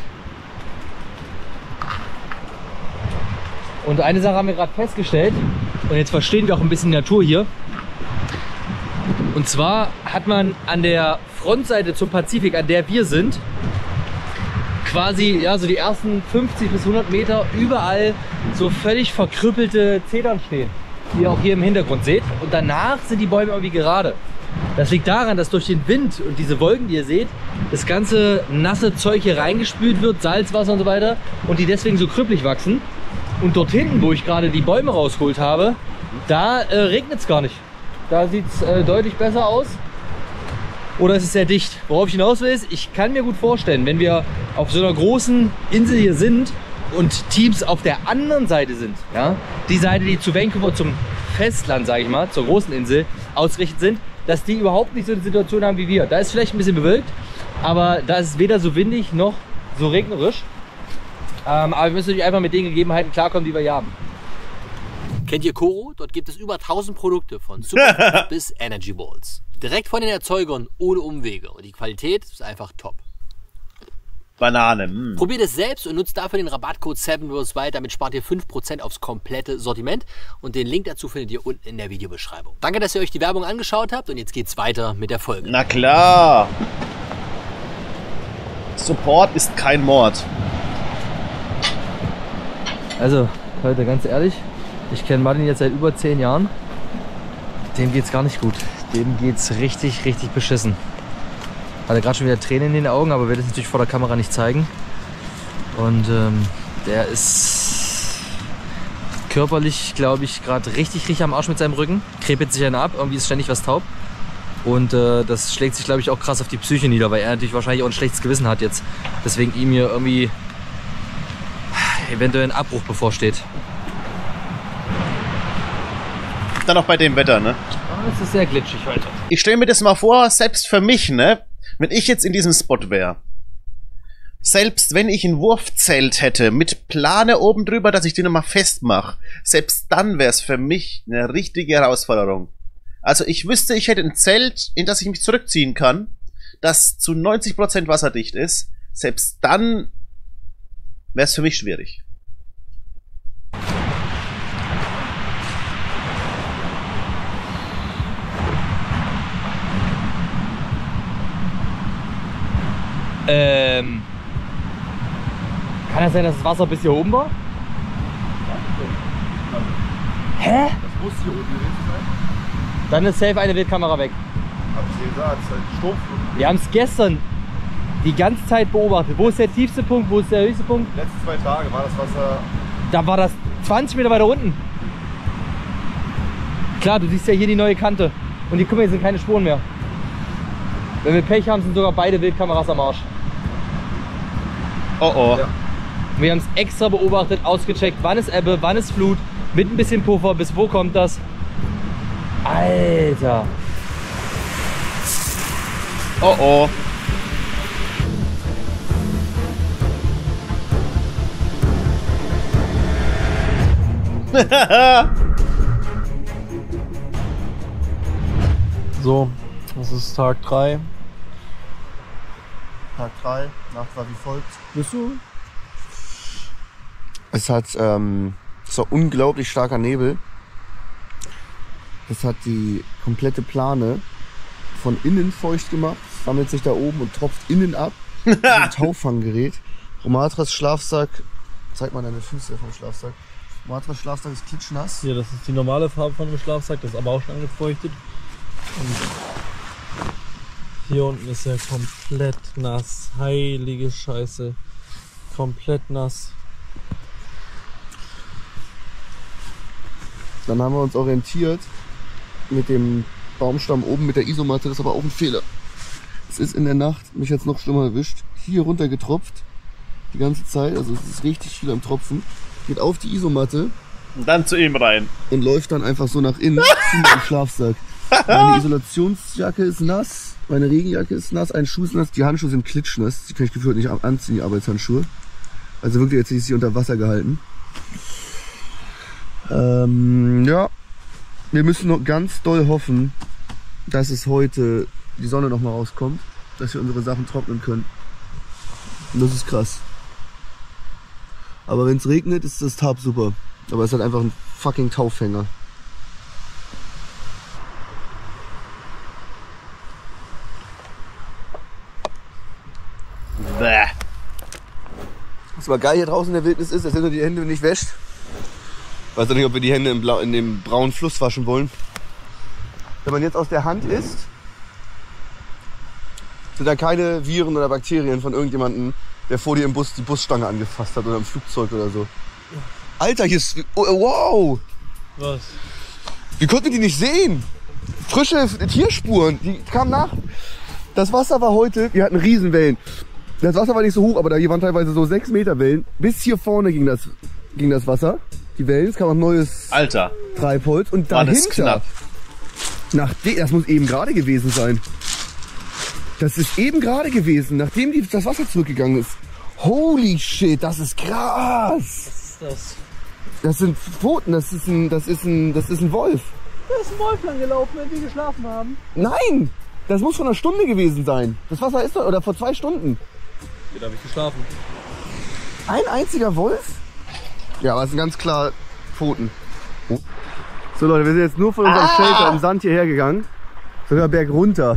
Und eine Sache haben wir gerade festgestellt, und jetzt verstehen wir auch ein bisschen die Natur hier. Und zwar hat man an der Frontseite zum Pazifik, an der wir sind, quasi ja so die ersten fünfzig bis hundert Meter überall so völlig verkrüppelte Zedern stehen, die ihr auch hier im Hintergrund seht. Und danach sind die Bäume irgendwie gerade. Das liegt daran, dass durch den Wind und diese Wolken, die ihr seht, das ganze nasse Zeug hier reingespült wird, Salzwasser und so weiter, und die deswegen so krüppelig wachsen. Und dort hinten, wo ich gerade die Bäume rausgeholt habe, da äh, regnet es gar nicht. Da sieht es äh, deutlich besser aus. Oder es ist sehr dicht. Worauf ich hinaus will, ist, ich kann mir gut vorstellen, wenn wir auf so einer großen Insel hier sind und Teams auf der anderen Seite sind, ja, die Seite, die zu Vancouver, zum Festland, sage ich mal, zur großen Insel ausgerichtet sind, dass die überhaupt nicht so eine Situation haben wie wir. Da ist vielleicht ein bisschen bewölkt, aber da ist es weder so windig noch so regnerisch. Ähm, aber wir müssen natürlich einfach mit den Gegebenheiten klarkommen, die wir hier haben. Kennt ihr Koro? Dort gibt es über tausend Produkte von Superfoods bis Energy Balls. Direkt von den Erzeugern, ohne Umwege. Und die Qualität ist einfach top. Banane. Mm. Probiert es selbst und nutzt dafür den Rabattcode seven worldwide. Damit spart ihr fünf Prozent aufs komplette Sortiment. Und den Link dazu findet ihr unten in der Videobeschreibung. Danke, dass ihr euch die Werbung angeschaut habt. Und jetzt geht's weiter mit der Folge. Na klar. Support ist kein Mord. Also, Leute, ganz ehrlich, ich kenne Martin jetzt seit über zehn Jahren. Dem geht's gar nicht gut. Dem geht's richtig, richtig beschissen. Hatte gerade schon wieder Tränen in den Augen, aber will das natürlich vor der Kamera nicht zeigen. Und ähm, der ist körperlich, glaube ich, gerade richtig, richtig am Arsch mit seinem Rücken. Krepelt sich einen ab, irgendwie ist ständig was taub. Und äh, das schlägt sich, glaube ich, auch krass auf die Psyche nieder, weil er natürlich wahrscheinlich auch ein schlechtes Gewissen hat jetzt. Deswegen ihm hier irgendwie eventuell ein Abbruch bevorsteht. Dann auch bei dem Wetter, ne? Es ist sehr glitschig heute. Ich stelle mir das mal vor, selbst für mich, ne? Wenn ich jetzt in diesem Spot wäre. Selbst wenn ich ein Wurfzelt hätte, mit Plane oben drüber, dass ich den nochmal festmache, selbst dann wäre es für mich eine richtige Herausforderung. Also ich wüsste, ich hätte ein Zelt, in das ich mich zurückziehen kann. das zu neunzig Prozent wasserdicht ist, selbst dann wäre es für mich schwierig. Ähm. Kann das sein, dass das Wasser bis hier oben war? Hä? Das muss hier oben gewesen sein. Dann ist safe eine Wildkamera weg. Hab ich gesagt, es ist halt Sturmflut. Wir haben es gestern die ganze Zeit beobachtet. Wo ist der tiefste Punkt? Wo ist der höchste Punkt? Die letzten zwei Tage war das Wasser. Da war das zwanzig Meter weiter unten. Klar, du siehst ja hier die neue Kante. Und hier, guck mal, hier sind keine Spuren mehr. Wenn wir Pech haben, sind sogar beide Wildkameras am Arsch. Oh oh. Ja. Wir haben es extra beobachtet, ausgecheckt, wann ist Ebbe, wann ist Flut, mit ein bisschen Puffer, bis wo kommt das. Alter. Oh oh. So, das ist Tag drei. Tag drei, Nacht war wie folgt. Bist du? Es hat, ähm, es war unglaublich starker Nebel. Es hat die komplette Plane von innen feucht gemacht, sammelt sich da oben und tropft innen ab. Ein Tauffanggerät. Romatras Schlafsack, zeig mal deine Füße vom Schlafsack. Romatras Schlafsack ist klitschnass. Hier, das ist die normale Farbe von dem Schlafsack, das ist aber auch schon angefeuchtet. Und hier unten ist er komplett nass. Heilige Scheiße. Komplett nass. Dann haben wir uns orientiert mit dem Baumstamm oben mit der Isomatte. Das ist aber auch ein Fehler. Es ist in der Nacht, mich jetzt noch schlimmer erwischt, hier runter getropft. Die ganze Zeit. Also es ist richtig viel am Tropfen. Geht auf die Isomatte. Und dann zu ihm rein. Und läuft dann einfach so nach innen zu meinem Schlafsack. Meine Isolationsjacke ist nass. Meine Regenjacke ist nass. Ein Schuh ist nass. Die Handschuhe sind klitschnass. Die kann ich gefühlt nicht anziehen, die Arbeitshandschuhe. Also wirklich, jetzt ist sie unter Wasser gehalten. Ähm, ja. Wir müssen noch ganz doll hoffen, dass es heute die Sonne noch mal rauskommt, dass wir unsere Sachen trocknen können. Und das ist krass. Aber wenn es regnet, ist das Tarp super. Aber es hat einfach ein fucking Taufhänger. Bäh. Was aber geil hier draußen in der Wildnis ist, dass wenn du die Hände nicht wäscht. Weiß auch nicht, ob wir die Hände im Blau, in dem braunen Fluss waschen wollen. Wenn man jetzt aus der Hand isst, sind da keine Viren oder Bakterien von irgendjemandem, der vor dir im Bus die Busstange angefasst hat oder im Flugzeug oder so. Alter, hier ist... Oh, wow! Was? Wie konnten wir die nicht sehen? Frische Tierspuren, die kamen nach. Das Wasser war heute, wir hatten Riesenwellen. Das Wasser war nicht so hoch, aber da hier waren teilweise so sechs Meter Wellen. Bis hier vorne ging das, ging das Wasser. Die Wellen, es kam noch neues Alter. Treibholz. Und War das dahinter, knapp. nach de, das muss eben gerade gewesen sein. Das ist eben gerade gewesen, nachdem die, das Wasser zurückgegangen ist. Holy shit, das ist krass. Was ist das? Das sind Pfoten, das ist ein, das ist ein, das ist ein Wolf. Da ist ein Wolf lang gelaufen, wenn wir geschlafen haben. Nein, das muss vor einer Stunde gewesen sein. Das Wasser ist doch, oder vor zwei Stunden. Hier habe ich geschlafen. Ein einziger Wolf? Ja, aber es sind ganz klar Pfoten. So Leute, wir sind jetzt nur von unserem ah! Shelter im Sand hierher gegangen. Sogar berg runter.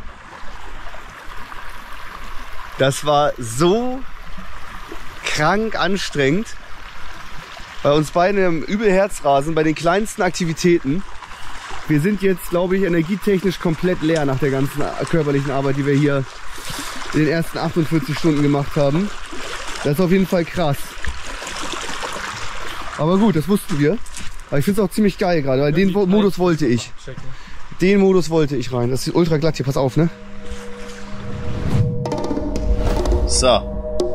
Das war so krank anstrengend. Bei uns beiden im übel Herzrasen, bei den kleinsten Aktivitäten. Wir sind jetzt, glaube ich, energietechnisch komplett leer nach der ganzen körperlichen Arbeit, die wir hier in den ersten achtundvierzig Stunden gemacht haben. Das ist auf jeden Fall krass. Aber gut, das wussten wir. Aber ich finde es auch ziemlich geil gerade, weil den Modus wollte ich. Den Modus wollte ich rein. Das ist ultra glatt hier, pass auf, ne? So.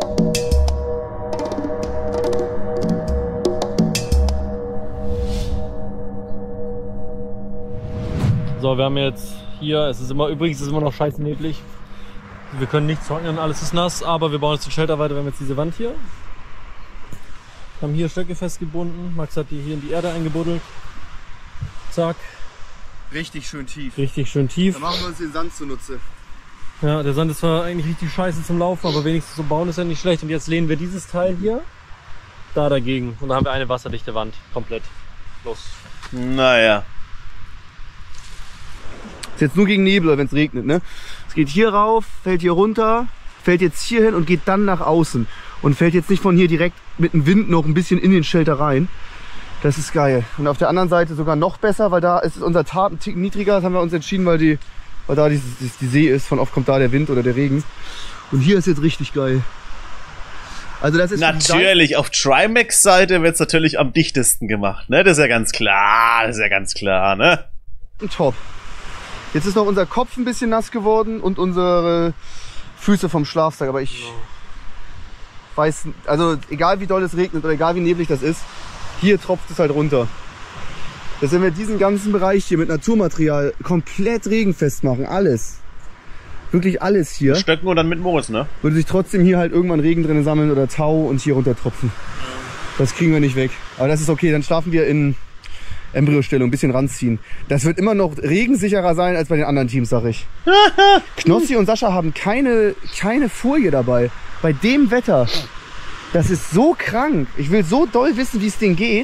So, wir haben jetzt hier, es ist immer, übrigens ist es immer noch scheiße neblig. Wir können nichts trocknen, alles ist nass, aber wir bauen jetzt den Shelter weiter. Wir haben jetzt diese Wand hier. Haben hier Stöcke festgebunden. Max hat die hier in die Erde eingebuddelt. Zack. Richtig schön tief. Richtig schön tief. Dann machen wir uns den Sand zunutze. Ja, der Sand ist zwar eigentlich richtig scheiße zum Laufen, aber wenigstens zum Bauen ist ja nicht schlecht. Und jetzt lehnen wir dieses Teil hier da dagegen. Und dann haben wir eine wasserdichte Wand. Komplett. Los. Naja. Ist jetzt nur gegen Nebel, wenn es regnet, ne? Es geht hier rauf, fällt hier runter, fällt jetzt hier hin und geht dann nach außen. Und fällt jetzt nicht von hier direkt mit dem Wind noch ein bisschen in den Shelter rein. Das ist geil. Und auf der anderen Seite sogar noch besser, weil da ist unser Tarp ein Tick niedriger. Das haben wir uns entschieden, weil, die, weil da die, die, die See ist. Von oft kommt da der Wind oder der Regen. Und hier ist jetzt richtig geil. Also das ist natürlich, auf Trimax Seite wird es natürlich am dichtesten gemacht, ne? Das ist ja ganz klar, das ist ja ganz klar, ne? Top. Jetzt ist noch unser Kopf ein bisschen nass geworden und unsere Füße vom Schlafsack, aber ich weiß, also egal wie doll es regnet oder egal wie neblig das ist, hier tropft es halt runter. Dass wenn wir diesen ganzen Bereich hier mit Naturmaterial komplett regenfest machen, alles, wirklich alles hier. Stöcken und dann mit Moos, ne? Würde sich trotzdem hier halt irgendwann Regen drin sammeln oder Tau und hier runter tropfen. Das kriegen wir nicht weg. Aber das ist okay, dann schlafen wir in Embryostellung, ein bisschen ranziehen. Das wird immer noch regensicherer sein als bei den anderen Teams, sag ich. Knossi und Sascha haben keine, keine Folie dabei. Bei dem Wetter. Das ist so krank. Ich will so doll wissen, wie es denen geht.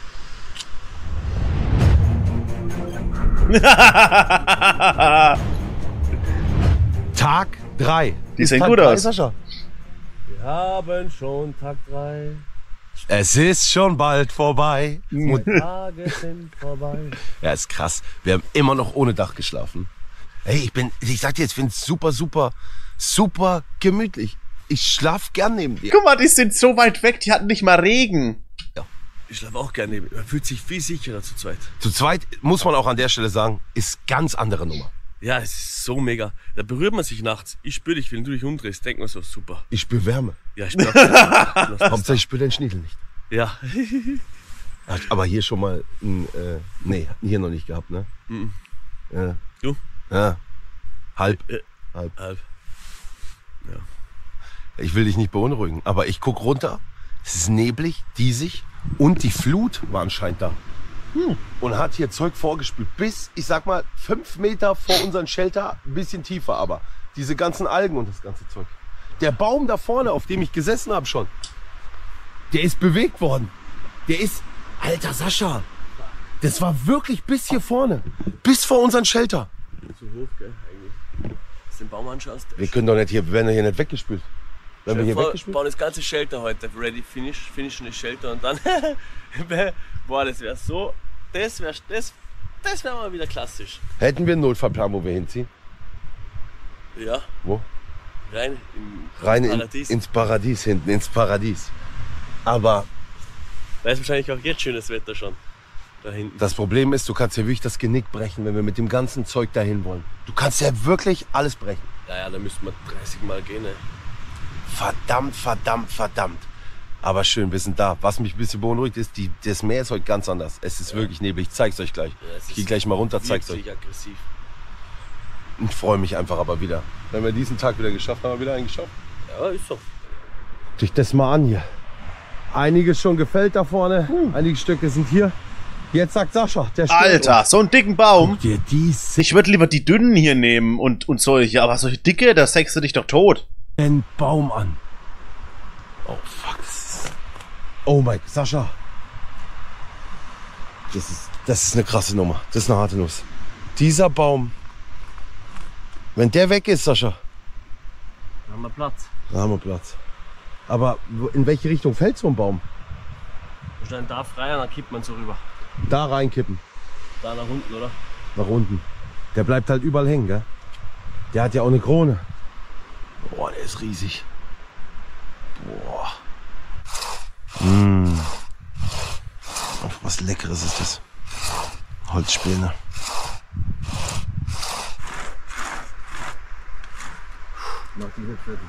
Tag drei. Die sehen gut aus. Sascha. Wir haben schon Tag drei. Es ist schon bald vorbei. Die Tage sind vorbei. Ja, ist krass. Wir haben immer noch ohne Dach geschlafen. Hey, ich bin, ich sag dir jetzt, ich finde es super, super, super gemütlich. Ich schlaf gern neben dir. Guck mal, die sind so weit weg, die hatten nicht mal Regen. Ja. Ich schlafe auch gerne neben dir. Man fühlt sich viel sicherer zu zweit. Zu zweit, muss man auch an der Stelle sagen, ist ganz andere Nummer. Ja, es ist so mega. Da berührt man sich nachts. Ich spüre dich, wenn du dich umdrehst. Denk mal so, super. Ich spüre Wärme. Ja, ich spüre auch. Hauptsache ich spüre den Schniedel nicht. Ja. Aber hier schon mal, ein, äh, nee, hier noch nicht gehabt, ne? Mhm. Ja. Du? Ja. Halb. Äh, Halb. Halb. Ja. Ich will dich nicht beunruhigen, aber ich guck runter. Es ist neblig, diesig und die Flut war anscheinend da. Hm. Und hat hier Zeug vorgespült. Bis, ich sag mal, fünf Meter vor unserem Shelter, ein bisschen tiefer aber. Diese ganzen Algen und das ganze Zeug. Der Baum da vorne, auf dem ich gesessen habe schon, der ist bewegt worden. Der ist, alter Sascha, das war wirklich bis hier vorne. Bis vor unseren Shelter. Zu hoch, gell, eigentlich. Dass du den Baum anschaust. Wir können doch nicht hier, wir werden doch hier nicht weggespült. Wenn wir hier vor, weggespült? bauen das ganze Shelter heute. Ready, finish, finishen das Shelter und dann, boah, das wäre so, das wäre das, das wär mal wieder klassisch. Hätten wir einen Notfallplan, wo wir hinziehen? Ja. Wo? Rein, in, Rein ins in, Paradies. ins Paradies, hinten ins Paradies. Aber da ist wahrscheinlich auch jetzt schönes Wetter schon. Da hinten. das Problem ist, du kannst ja wirklich das Genick brechen, wenn wir mit dem ganzen Zeug dahin wollen. Du kannst ja wirklich alles brechen. Ja, ja, da müssten wir dreißig Mal gehen, ey. Verdammt, verdammt, verdammt. Aber schön, wir sind da. Was mich ein bisschen beunruhigt ist, die, das Meer ist heute ganz anders. Es ist ja. wirklich neblig. Ich zeig's euch gleich. Ja, ich geh gleich mal runter, zeig's euch. Aggressiv. Ich freue mich einfach aber wieder. Wenn wir diesen Tag wieder geschafft haben, haben wir wieder einen geschafft. Ja, ist so. Guck dich das mal an hier. Einiges schon gefällt da vorne. Hm. Einige Stücke sind hier. Jetzt sagt Sascha, der steht. Alter, so einen dicken Baum. Guck dir dies. Ich würde lieber die dünnen hier nehmen und, und solche. Aber solche dicke, da sägst du dich doch tot. Den Baum an. Oh fuck. Oh mein Gott, Sascha. Das ist, das ist eine krasse Nummer. Das ist eine harte Nuss. Dieser Baum. Wenn der weg ist, Sascha. Dann haben wir Platz. Dann haben wir Platz. Aber in welche Richtung fällt so ein Baum? Wir stellen da frei und dann kippt man so rüber. Da reinkippen. Da nach unten, oder? Nach unten. Der bleibt halt überall hängen, gell? Der hat ja auch eine Krone. Boah, der ist riesig. Boah. Mmh. Oh, was Leckeres ist das. Holzspäne. Mach die nicht fertig.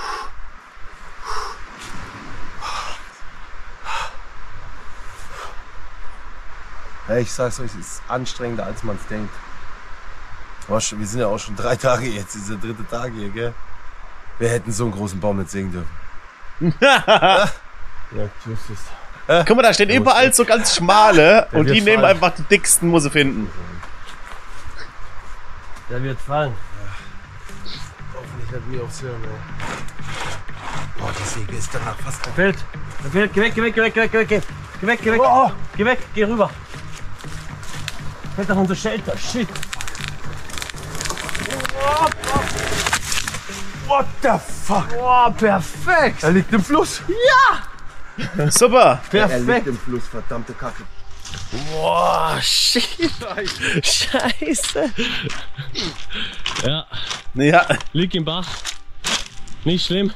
Ja, ich sag's euch, es ist anstrengender, als man es denkt. Wir sind ja auch schon drei Tage jetzt, dieser dritte Tag hier, gell? Wir hätten so einen großen Baum nicht sehen dürfen. Ja, guck mal, da stehen überall so ganz schmale und die nehmen einfach die dicksten, muss sie finden. Der wird fallen. Oh Ich hätte mir aufs Hirn, ey. Boah, die Säge ist danach fast... Fällt! Fällt! Geh weg, geh weg, geh weg, geh weg, geh weg, geh weg, geh weg! Oh. Geh weg, geh rüber! Fällt auf unser Shelter, shit! What the fuck? Oh, perfekt! Er liegt im Fluss! Ja! Super! Perfekt! Er liegt im Fluss, verdammte Kacke. Boah, shit! Scheiße! Ja. Ja. Lieg im Bach. Nicht schlimm.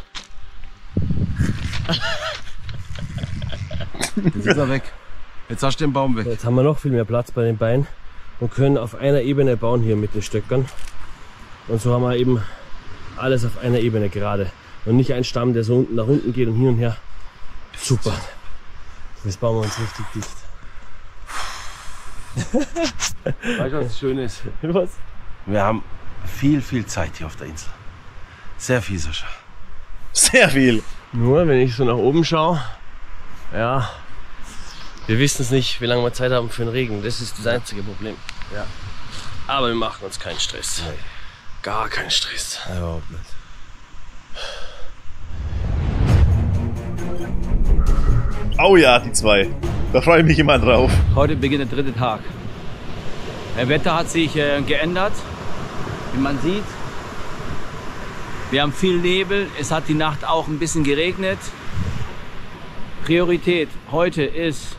Jetzt ist er weg. Jetzt hast du den Baum weg. Jetzt haben wir noch viel mehr Platz bei den Beinen und können auf einer Ebene bauen hier mit den Stöckern. Und so haben wir eben alles auf einer Ebene gerade. Und nicht ein Stamm, der so unten nach unten geht und hin und her. Super. Jetzt bauen wir uns richtig dicht. Weißt du, was schön ist? Was? Wir haben viel, viel Zeit hier auf der Insel. Sehr viel, Sascha. Sehr viel. Nur, wenn ich so nach oben schaue, ja, wir wissen es nicht, wie lange wir Zeit haben für den Regen. Das ist das einzige Problem. Ja. Aber wir machen uns keinen Stress. Nee. Gar keinen Stress. Überhaupt nicht. Oh ja, die zwei. Da freue ich mich immer drauf. Heute beginnt der dritte Tag. Das Wetter hat sich äh, geändert, wie man sieht. Wir haben viel Nebel, es hat die Nacht auch ein bisschen geregnet. Priorität heute ist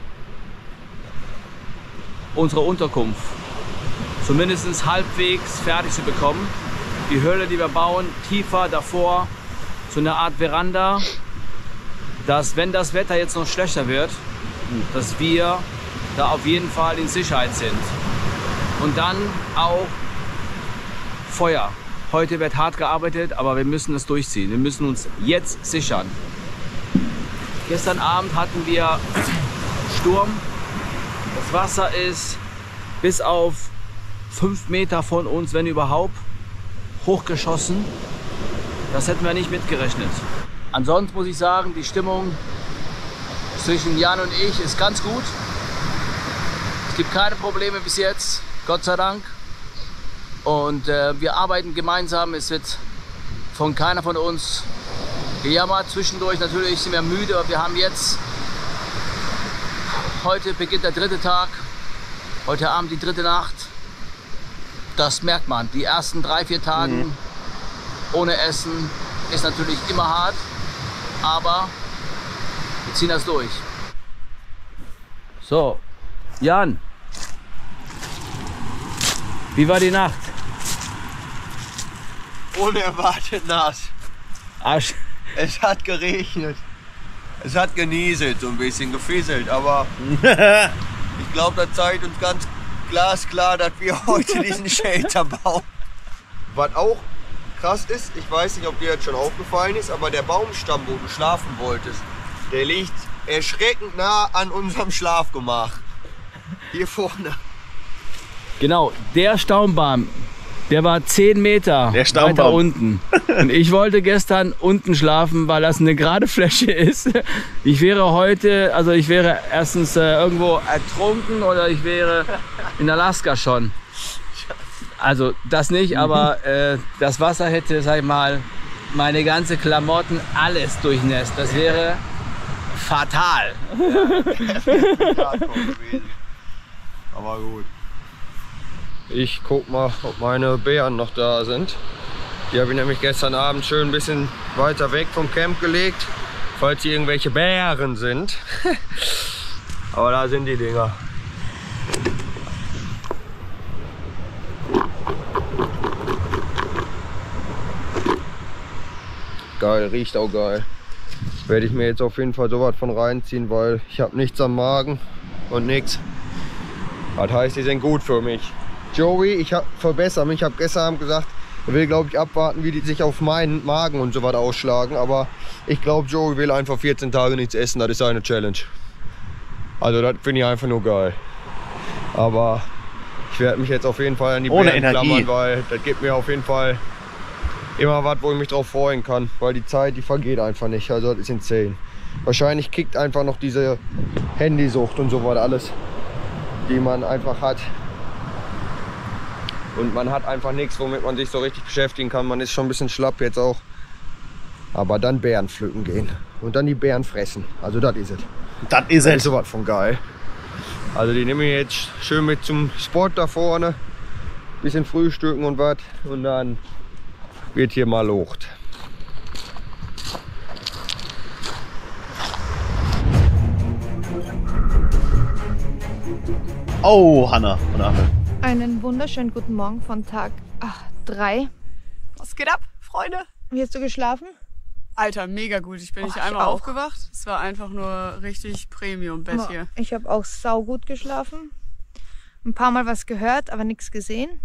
unsere Unterkunft zumindest halbwegs fertig zu bekommen. Die Höhle, die wir bauen, tiefer davor, so eine Art Veranda, dass wenn das Wetter jetzt noch schlechter wird, dass wir da auf jeden Fall in Sicherheit sind. Und dann auch Feuer. Heute wird hart gearbeitet, aber wir müssen das durchziehen. Wir müssen uns jetzt sichern. Gestern Abend hatten wir Sturm. Das Wasser ist bis auf fünf Meter von uns, wenn überhaupt, hochgeschossen. Das hätten wir nicht mitgerechnet. Ansonsten muss ich sagen, die Stimmung zwischen Jan und ich ist ganz gut. Es gibt keine Probleme bis jetzt, Gott sei Dank. Und äh, wir arbeiten gemeinsam. Es wird von keiner von uns gejammert. Zwischendurch natürlich sind wir müde, aber wir haben jetzt, heute beginnt der dritte Tag, heute Abend die dritte Nacht. Das merkt man. Die ersten drei, vier Tage mhm. ohne Essen ist natürlich immer hart, aber wir ziehen das durch. So, Jan, wie war die Nacht? Unerwartet nass. Arsch. Es hat geregnet. Es hat genieselt, so ein bisschen gefieselt, aber ich glaube, das zeigt uns ganz glasklar, dass wir heute diesen Shelter bauen. Was auch krass ist, ich weiß nicht, ob dir jetzt schon aufgefallen ist, aber der Baumstamm, wo du schlafen wolltest, der liegt erschreckend nah an unserem Schlafgemach. Hier vorne. Genau, der Staumbaum, der war zehn Meter weiter unten. Und ich wollte gestern unten schlafen, weil das eine gerade Fläche ist. Ich wäre heute, also ich wäre erstens äh, irgendwo ertrunken oder ich wäre in Alaska schon. Also das nicht, aber äh, das Wasser hätte, sag ich mal, meine ganze Klamotten, alles durchnässt. Das wäre fatal. Ja, aber gut. Ich guck mal, ob meine Bären noch da sind. Die habe ich nämlich gestern Abend schön ein bisschen weiter weg vom Camp gelegt, falls hier irgendwelche Bären sind. Aber da sind die Dinger. Geil, riecht auch geil. Werde ich mir jetzt auf jeden Fall so was von reinziehen, weil ich habe nichts am Magen und nichts. Das heißt, die sind gut für mich. Joey, ich hab, verbessere mich. Ich habe gestern Abend gesagt, er will, glaube ich, abwarten, wie die sich auf meinen Magen und so was ausschlagen. Aber ich glaube, Joey will einfach vierzehn Tage nichts essen. Das ist seine Challenge. Also das finde ich einfach nur geil. Aber ich werde mich jetzt auf jeden Fall an die Bären klammern, weil das gibt mir auf jeden Fall immer was, wo ich mich drauf freuen kann. Weil die Zeit, die vergeht einfach nicht. Also das ist insane. Wahrscheinlich kickt einfach noch diese Handysucht und so was alles, die man einfach hat. Und man hat einfach nichts, womit man sich so richtig beschäftigen kann. Man ist schon ein bisschen schlapp jetzt auch. Aber dann Beeren pflücken gehen. Und dann die Beeren fressen. Also das ist es. Das ist es. sowas von geil. Also die nehme ich jetzt schön mit zum Sport da vorne. Bisschen frühstücken und was. Und dann wird hier mal locht. Oh, Hanna und Achel. Einen wunderschönen guten Morgen von Tag drei. Was geht ab, Freunde? Wie hast du geschlafen? Alter, mega gut. Ich bin Och, nicht ich einmal auch. aufgewacht. Es war einfach nur richtig Premium-Bett hier. Ich habe auch saugut geschlafen. Ein paar Mal was gehört, aber nichts gesehen.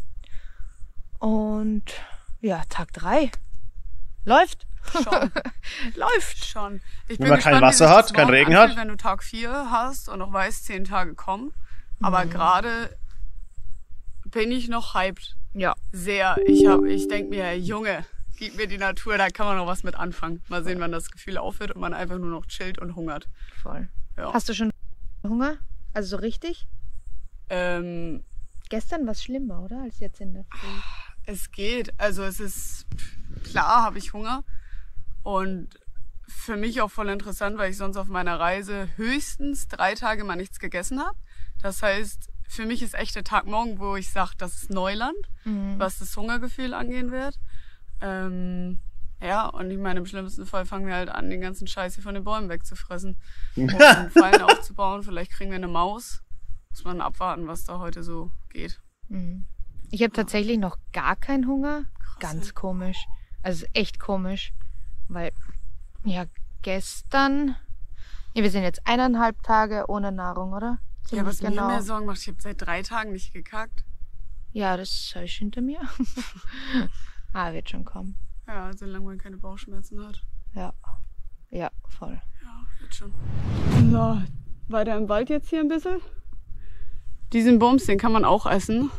Und ja, Tag drei. Läuft. Schon. Läuft schon. Ich Wenn man kein Wasser wie sich hat, das kein morgen Regen anfühlt, hat. wenn du Tag vier hast und noch weißt, zehn Tage kommen. Aber Mhm. gerade bin ich noch hyped. Ja. Sehr. Ich, hab- ich denke mir, Junge, gib mir die Natur, da kann man noch was mit anfangen. Mal sehen, wann das Gefühl aufhört und man einfach nur noch chillt und hungert. Voll. Ja. Hast du schon Hunger? Also so richtig? Ähm, Gestern war es schlimmer, oder? Als jetzt in der Früh. Es geht. Also es ist, klar habe ich Hunger. Und für mich auch voll interessant, weil ich sonst auf meiner Reise höchstens drei Tage mal nichts gegessen habe. Das heißt, für mich ist echt der Tag morgen, wo ich sage, das ist Neuland, Mhm. was das Hungergefühl angehen wird. Ähm, ja, und ich meine, im schlimmsten Fall fangen wir halt an, den ganzen Scheiß hier von den Bäumen wegzufressen. Und Fallen aufzubauen. Vielleicht kriegen wir eine Maus. Muss man abwarten, was da heute so geht. Mhm. Ich habe tatsächlich noch gar keinen Hunger. Ganz komisch. Also echt komisch. Weil, ja, gestern... Ja, wir sind jetzt eineinhalb Tage ohne Nahrung, oder? Ja, was Ziemlich mir mehr Sorgen macht, ich habe seit drei Tagen nicht gekackt. Ja, das habe ich hinter mir. Ah, wird schon kommen. Ja, solange man keine Bauchschmerzen hat. Ja. Ja, voll. Ja, wird schon. So, weiter im Wald jetzt hier ein bisschen. Diesen Bums, den kann man auch essen.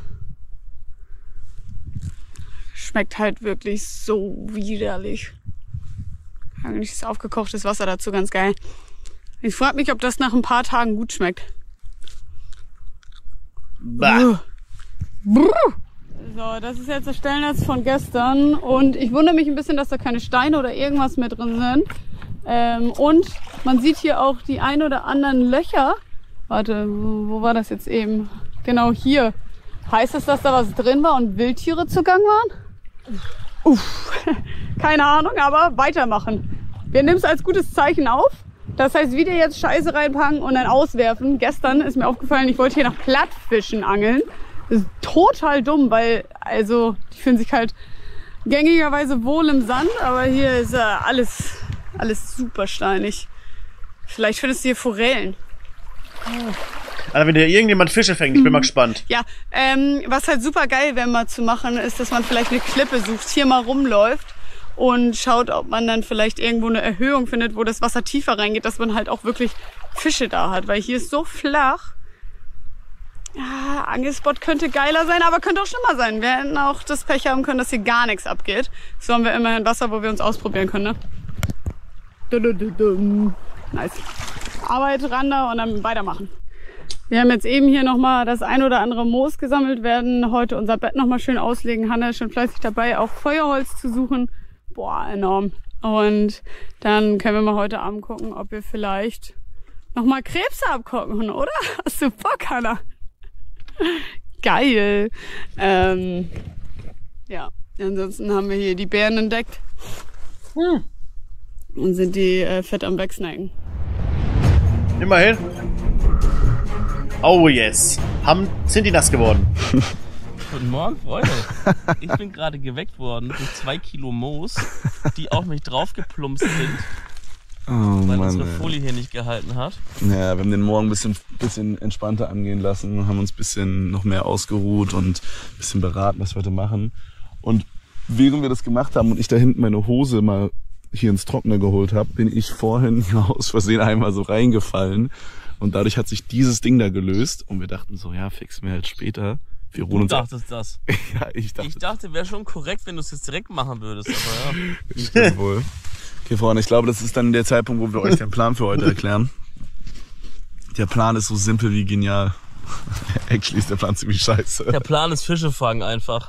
Schmeckt halt wirklich so widerlich. Eigentlich ist aufgekochtes Wasser dazu ganz geil. Ich frage mich, ob das nach ein paar Tagen gut schmeckt. Bah. So, das ist jetzt das Stellnetz von gestern und ich wundere mich ein bisschen, dass da keine Steine oder irgendwas mehr drin sind. Ähm, und man sieht hier auch die ein oder anderen Löcher. Warte, wo, wo war das jetzt eben? Genau hier. Heißt es, dass da was drin war und Wildtiere zugang waren? Uff, keine Ahnung, aber weitermachen. Wir nehmen es als gutes Zeichen auf. Das heißt, wieder jetzt Scheiße reinpacken und dann auswerfen. Gestern ist mir aufgefallen, ich wollte hier nach Plattfischen angeln. Das ist total dumm, weil, also, die fühlen sich halt gängigerweise wohl im Sand, aber hier ist äh, alles, alles super steinig. Vielleicht findest du hier Forellen. Also wenn dir irgendjemand Fische fängt, ich bin mal gespannt. Ja, ähm, was halt super geil wäre mal zu machen, ist, dass man vielleicht eine Klippe sucht, hier mal rumläuft und schaut, ob man dann vielleicht irgendwo eine Erhöhung findet, wo das Wasser tiefer reingeht, dass man halt auch wirklich Fische da hat, weil hier ist so flach. Ja, Angelspot könnte geiler sein, aber könnte auch schlimmer sein. Wir hätten auch das Pech haben können, dass hier gar nichts abgeht. So haben wir immerhin Wasser, wo wir uns ausprobieren können, ne? Nice. Arbeit ran da und dann weitermachen. Wir haben jetzt eben hier nochmal das ein oder andere Moos gesammelt, werden heute unser Bett nochmal schön auslegen. Hanna ist schon fleißig dabei, auch Feuerholz zu suchen. Boah, enorm. Und dann können wir mal heute Abend gucken, ob wir vielleicht nochmal Krebse abkochen, oder? Hast du Bock, Hanna? Geil. Ähm, ja, ansonsten haben wir hier die Beeren entdeckt. Hm. Und sind die äh, fett am Wegsnacken. Immerhin. Oh yes. Haben, sind die nass geworden? Guten Morgen, Freunde. Ich bin gerade geweckt worden durch zwei Kilo Moos, die auf mich draufgeplumpst sind, Oh, weil Mann, unsere ey. Folie hier nicht gehalten hat. Ja, wir haben den Morgen ein bisschen, bisschen entspannter angehen lassen, haben uns ein bisschen noch mehr ausgeruht und ein bisschen beraten, was wir heute machen. Und während wir das gemacht haben und ich da hinten meine Hose mal hier ins Trockene geholt habe, bin ich vorhin aus Versehen einmal so reingefallen. Und dadurch hat sich dieses Ding da gelöst. Und wir dachten so, ja, fixen wir halt später. Wir ruhen Du uns ab. dachtest das. Ja, ich dachte. Ich dachte, wäre schon korrekt, wenn du es jetzt direkt machen würdest. Aber ja. Stimmt wohl. Okay, Freunde, ich glaube, das ist dann der Zeitpunkt, wo wir euch den Plan für heute erklären. Der Plan ist so simpel wie genial. Actually ist der Plan ziemlich scheiße. Der Plan ist Fische fangen einfach.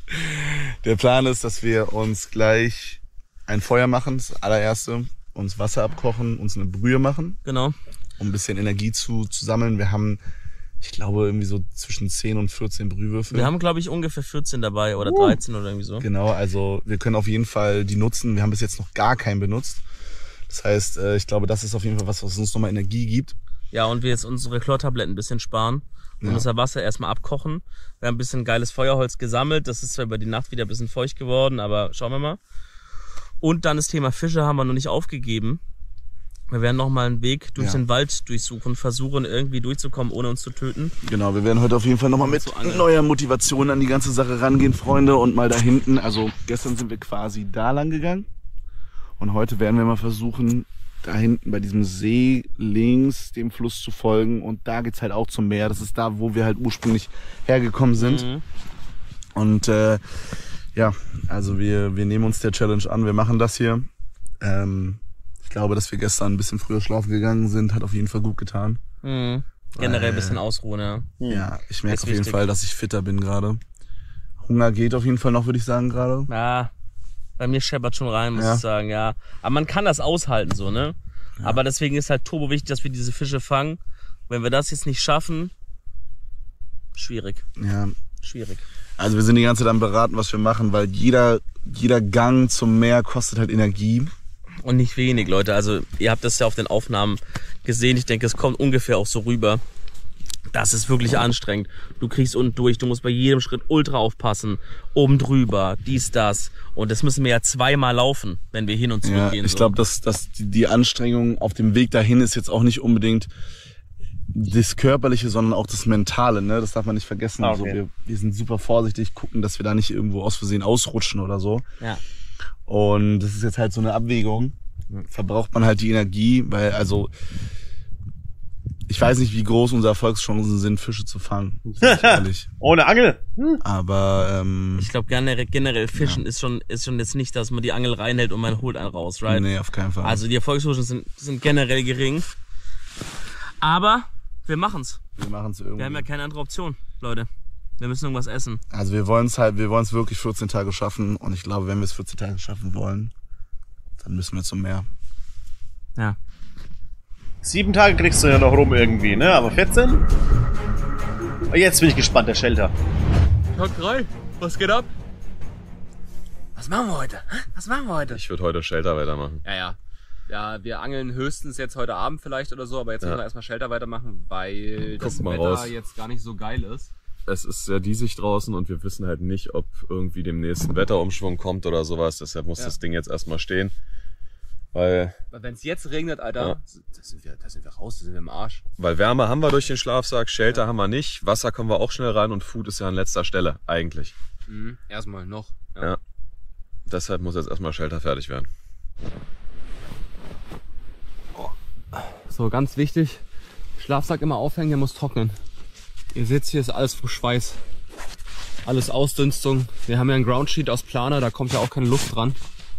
Der Plan ist, dass wir uns gleich ein Feuer machen, das allererste, uns Wasser abkochen, uns eine Brühe machen. Genau. Um ein bisschen Energie zu, zu sammeln. Wir haben, ich glaube, irgendwie so zwischen zehn und vierzehn Brühwürfel. Wir haben, glaube ich, ungefähr vierzehn dabei oder Uh. dreizehn oder irgendwie so. Genau, also wir können auf jeden Fall die nutzen. Wir haben bis jetzt noch gar keinen benutzt. Das heißt, ich glaube, das ist auf jeden Fall was, was uns nochmal Energie gibt. Ja, und wir jetzt unsere Chlortabletten ein bisschen sparen und Ja. unser Wasser erstmal abkochen. Wir haben ein bisschen geiles Feuerholz gesammelt. Das ist zwar über die Nacht wieder ein bisschen feucht geworden, aber schauen wir mal. Und dann das Thema Fische haben wir noch nicht aufgegeben. Wir werden nochmal einen Weg durch Ja. den Wald durchsuchen, versuchen irgendwie durchzukommen, ohne uns zu töten. Genau, wir werden heute auf jeden Fall nochmal mit neuer Motivation an die ganze Sache rangehen, Freunde. Und mal da hinten, also gestern sind wir quasi da lang gegangen. Und heute werden wir mal versuchen, da hinten bei diesem See links dem Fluss zu folgen. Und da geht's halt auch zum Meer. Das ist da, wo wir halt ursprünglich hergekommen sind. Mhm. Und äh, ja, also wir, wir nehmen uns der Challenge an. Wir machen das hier. Ähm, ich glaube, dass wir gestern ein bisschen früher schlafen gegangen sind, hat auf jeden Fall gut getan. Mhm. Generell ein Weil- bisschen ausruhen, ja. Ja, ich merke Ist auf jeden wichtig. Fall, dass ich fitter bin gerade. Hunger geht auf jeden Fall noch, würde ich sagen, gerade. Ja, bei mir scheppert schon rein, muss Ja. ich sagen, ja. Aber man kann das aushalten so, ne? Aber deswegen ist halt turbo wichtig, dass wir diese Fische fangen. Wenn wir das jetzt nicht schaffen, schwierig. Ja. Schwierig. Also wir sind die ganze Zeit am beraten, was wir machen, weil jeder, jeder Gang zum Meer kostet halt Energie. Und nicht wenig, Leute. Also ihr habt das ja auf den Aufnahmen gesehen. Ich denke, es kommt ungefähr auch so rüber. Das ist wirklich anstrengend. Du kriegst unten durch, du musst bei jedem Schritt ultra aufpassen. Oben drüber, dies, das. Und das müssen wir ja zweimal laufen, wenn wir hin und zurück Ja, gehen. ich so. glaube, dass, dass die, die Anstrengung auf dem Weg dahin ist jetzt auch nicht unbedingt das Körperliche, sondern auch das Mentale, ne? Das darf man nicht vergessen. Ah, Also okay. wir, wir sind super vorsichtig, gucken, dass wir da nicht irgendwo aus Versehen ausrutschen oder so. Ja. Und das ist jetzt halt so eine Abwägung. Verbraucht man halt die Energie, weil also ich weiß nicht, wie groß unsere Erfolgschancen sind, Fische zu fangen. Sag ich ehrlich. Ohne Angel. Aber ähm, Ich glaube generell, generell Fischen ist schon ist schon jetzt nicht, dass man die Angel reinhält und man holt einen raus, right? Nee, auf keinen Fall. Also die Erfolgschancen sind, sind generell gering. Aber wir machen's. Wir machen's irgendwie. Wir haben ja keine andere Option, Leute. Wir müssen irgendwas essen. Also wir wollen es halt, wir wollen es wirklich vierzehn Tage schaffen und ich glaube, wenn wir es vierzehn Tage schaffen wollen, dann müssen wir zum Meer. Ja. Sieben Tage kriegst du ja noch rum irgendwie, ne? Aber vierzehn? Jetzt bin ich gespannt, der Shelter. Tag drei, was geht ab? Was machen wir heute? Hä? Was machen wir heute? Ich würde heute Shelter weitermachen. Ja, ja. Ja, wir angeln höchstens jetzt heute Abend vielleicht oder so, aber jetzt Ja. müssen wir erstmal Shelter weitermachen, weil Guck das mal Wetter raus. jetzt gar nicht so geil ist. Es ist sehr diesig draußen und wir wissen halt nicht, ob irgendwie demnächst ein Wetterumschwung kommt oder sowas. Deshalb muss Ja. das Ding jetzt erstmal stehen. Weil, Weil wenn es jetzt regnet, Alter, Ja. da, sind wir, da sind wir raus, da sind wir im Arsch. weil Wärme haben wir durch den Schlafsack, Shelter haben wir nicht, Wasser kommen wir auch schnell rein und Food ist ja an letzter Stelle, eigentlich. Mhm. Erstmal noch. Ja. Deshalb muss jetzt erstmal Shelter fertig werden. So, ganz wichtig, Schlafsack immer aufhängen, der muss trocknen. Ihr seht, hier ist alles voll Schweiß. Alles Ausdünstung. Wir haben ja einen Groundsheet aus Planer, da kommt ja auch keine Luft dran.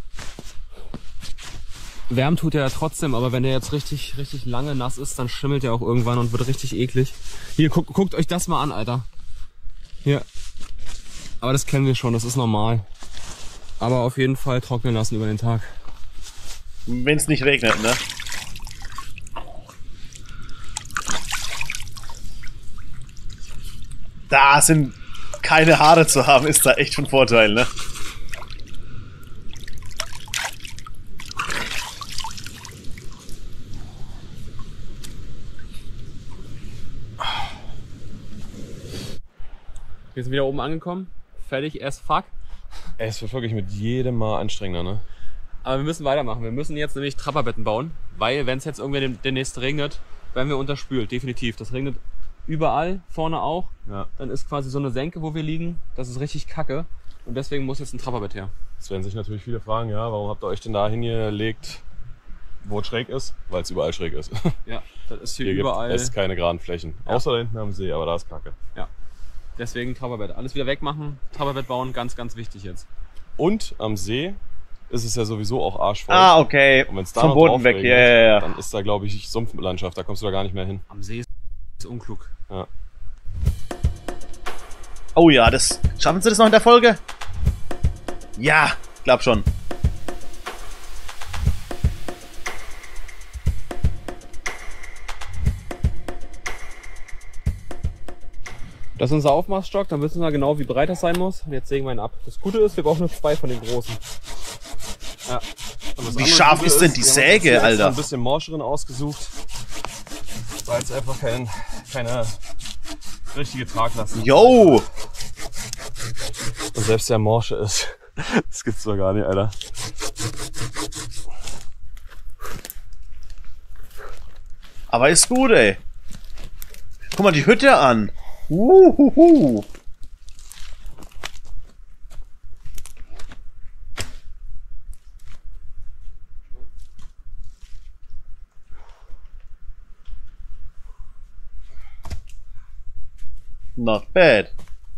Wärmen tut er ja trotzdem, aber wenn der jetzt richtig, richtig lange nass ist, dann schimmelt er auch irgendwann und wird richtig eklig. Hier, guckt, guckt euch das mal an, Alter. Hier. Aber das kennen wir schon, das ist normal. Aber auf jeden Fall trocknen lassen über den Tag. Wenn es nicht regnet, ne? Da sind keine Haare zu haben, ist da echt von Vorteil, ne? Wir sind wieder oben angekommen. Fertig, as fuck. Ey, es wird wirklich mit jedem Mal anstrengender, ne? Aber wir müssen weitermachen. Wir müssen jetzt nämlich Trapperbetten bauen, weil wenn es jetzt irgendwie dem- demnächst regnet, werden wir unterspült, definitiv. Das regnet überall, vorne auch. Ja. Dann ist quasi so eine Senke, wo wir liegen. Das ist richtig kacke. Und deswegen muss jetzt ein Trapperbett her. Jetzt werden sich natürlich viele fragen, ja, warum habt ihr euch denn da hingelegt, wo es schräg ist? Weil es überall schräg ist. Ja, das ist hier, Hier überall. gibt es keine geraden Flächen. Ja. Außer da hinten am See, aber da ist Kacke. Ja. Deswegen Trapperbett. Alles wieder wegmachen, Trapperbett bauen, ganz, ganz wichtig jetzt. Und am See ist es ja sowieso auch arschvoll. Ah, okay. Und wenn's da Vom noch Boden drauf weg, regnet, ja, ja, ja. dann ist da, glaube ich, Sumpflandschaft, da kommst du da gar nicht mehr hin. Am See ist unklug. Ja. Oh ja, das. Schaffen Sie das noch in der Folge? Ja, glaub schon. Das ist unser Aufmaßstock, dann wissen wir genau, wie breit das sein muss. Und jetzt sägen wir ihn ab. Das Gute ist, wir brauchen nur zwei von den großen. Ja. Wie scharf ist denn die Säge, Alter? Ein bisschen morscheren ausgesucht, weil es einfach kein, keine richtige Traglast ist. Yo! Und selbst der morsche ist. Das gibt's doch gar nicht, Alter. Aber ist gut, ey. Guck mal die Hütte an. Uhuhu. Not bad.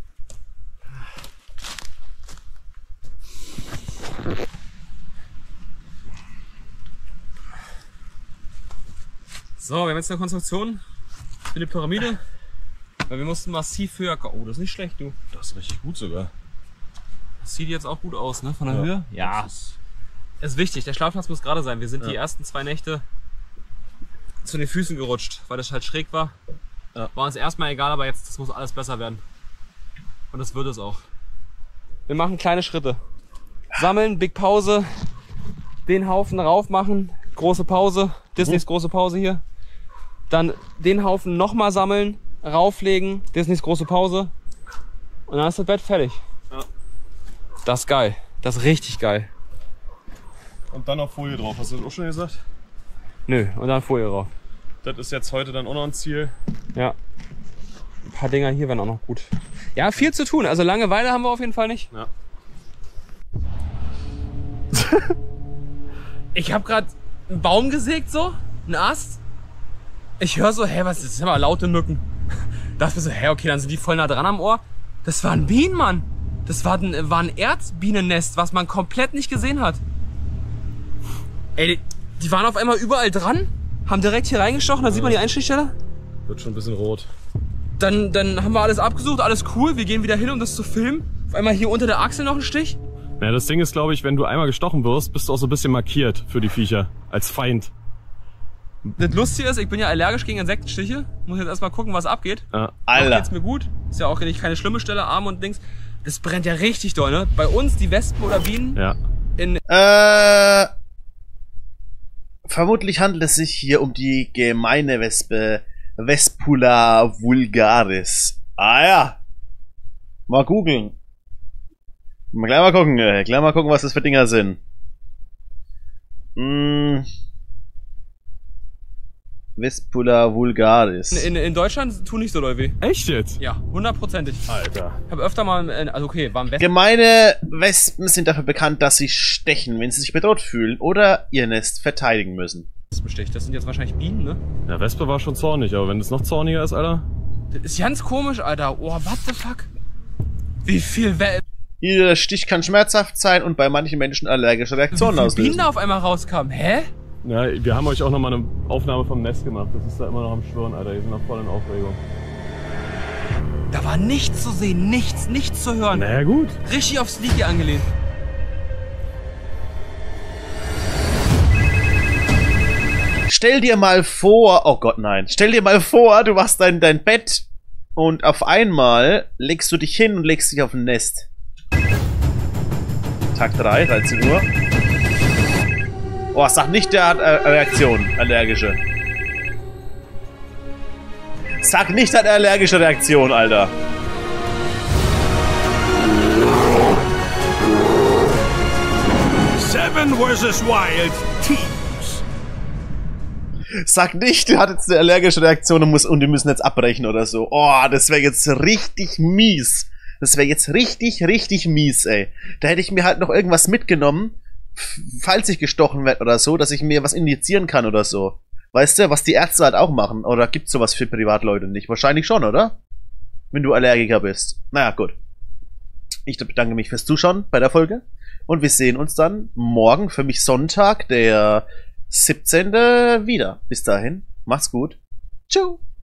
So, wir haben jetzt eine Konstruktion für eine Pyramide. Weil wir mussten massiv höher. Oh, das ist nicht schlecht, du. Das ist richtig gut sogar. Das sieht jetzt auch gut aus, ne? Von der Ja. Höhe. Ja. Ist, ist wichtig. Der Schlafplatz muss gerade sein. Wir sind Ja. die ersten zwei Nächte zu den Füßen gerutscht, weil das halt schräg war. Ja. War uns erstmal egal, aber jetzt das muss alles besser werden. Und das wird es auch. Wir machen kleine Schritte. Sammeln, Big Pause. Den Haufen rauf machen. Große Pause. Disneys Mhm. große Pause hier. Dann den Haufen nochmal sammeln. Rauflegen, Disneys große Pause und dann ist das Bett fertig. Ja. Das ist geil. Das ist richtig geil. Und dann noch Folie drauf, hast du das auch schon gesagt? Nö, und dann Folie drauf. Das ist jetzt heute dann auch noch ein Ziel. Ja. Ein paar Dinger hier wären auch noch gut. Ja, viel zu tun. Also Langeweile haben wir auf jeden Fall nicht. Ja. Ich habe gerade einen Baum gesägt, so, einen Ast. Ich höre so, hä, was ist das? Das sind aber laute Mücken. Dachte mir so, hä, okay, dann sind die voll nah dran am Ohr. Das waren Bienen, Mann. Das war ein, war ein Erdbienennest, was man komplett nicht gesehen hat. Ey, die, die waren auf einmal überall dran, haben direkt hier reingestochen, da sieht man die Einstichstelle. Wird schon ein bisschen rot. Dann, dann haben wir alles abgesucht, alles cool, wir gehen wieder hin, um das zu filmen. Auf einmal hier unter der Achsel noch ein Stich. Ja, das Ding ist, glaube ich, wenn du einmal gestochen wirst, bist du auch so ein bisschen markiert für die Viecher. Als Feind. Das Lustige ist, ich bin ja allergisch gegen Insektenstiche. Muss jetzt erstmal gucken, was abgeht. Ja. Alter. Noch geht's mir gut. Ist ja auch nicht keine schlimme Stelle, Arm und Dings. Das brennt ja richtig doll, ne? Bei uns, die Wespen oder Bienen. Ja. In Äh, vermutlich handelt es sich hier um die gemeine Wespe Vespula vulgaris. Ah ja. Mal googeln. Mal gleich mal gucken, äh, gleich mal gucken, was das für Dinger sind. Hm. Vespula vulgaris. In, in, in Deutschland tun nicht so doll weh. Echt jetzt? Ja, hundertprozentig. Alter. Ich habe öfter mal, äh, also okay, war im Westen. Gemeine Wespen sind dafür bekannt, dass sie stechen, wenn sie sich bedroht fühlen oder ihr Nest verteidigen müssen. Bestich. Das sind jetzt wahrscheinlich Bienen, ne? Ja, Wespe war schon zornig, aber wenn es noch zorniger ist, Alter. Das ist ganz komisch, Alter. Oh, what the fuck? Wie viel We Jeder Stich kann schmerzhaft sein und bei manchen Menschen allergische Reaktionen Wie viele auslösen. Bienen da auf einmal rauskamen? Hä? Ja, wir haben euch auch nochmal eine Aufnahme vom Nest gemacht. Das ist da immer noch am Schwirren, Alter. Die sind noch voll in Aufregung. Da war nichts zu sehen, nichts, nichts zu hören. Na ja, gut. Richtig aufs Leaky angelehnt. Stell dir mal vor, oh Gott, nein. Stell dir mal vor, du machst dein, dein Bett und auf einmal legst du dich hin und legst dich auf ein Nest. Tag drei, dreizehn Uhr. Oh, sag nicht, der hat äh, Reaktion, allergische. Sag nicht, der hat allergische Reaktion, Alter. Seven versus Wild Teams. Sag nicht, der hat jetzt eine allergische Reaktion und, muss, und die müssen jetzt abbrechen oder so. Oh, das wäre jetzt richtig mies. Das wäre jetzt richtig, richtig mies, ey. Da hätte ich mir halt noch irgendwas mitgenommen, falls ich gestochen werde oder so, dass ich mir was injizieren kann oder so. Weißt du, was die Ärzte halt auch machen? Oder gibt's sowas für Privatleute nicht? Wahrscheinlich schon, oder? Wenn du Allergiker bist. Naja, gut. Ich bedanke mich fürs Zuschauen bei der Folge. Und wir sehen uns dann morgen, für mich Sonntag, der siebzehnte wieder. Bis dahin, macht's gut. Ciao.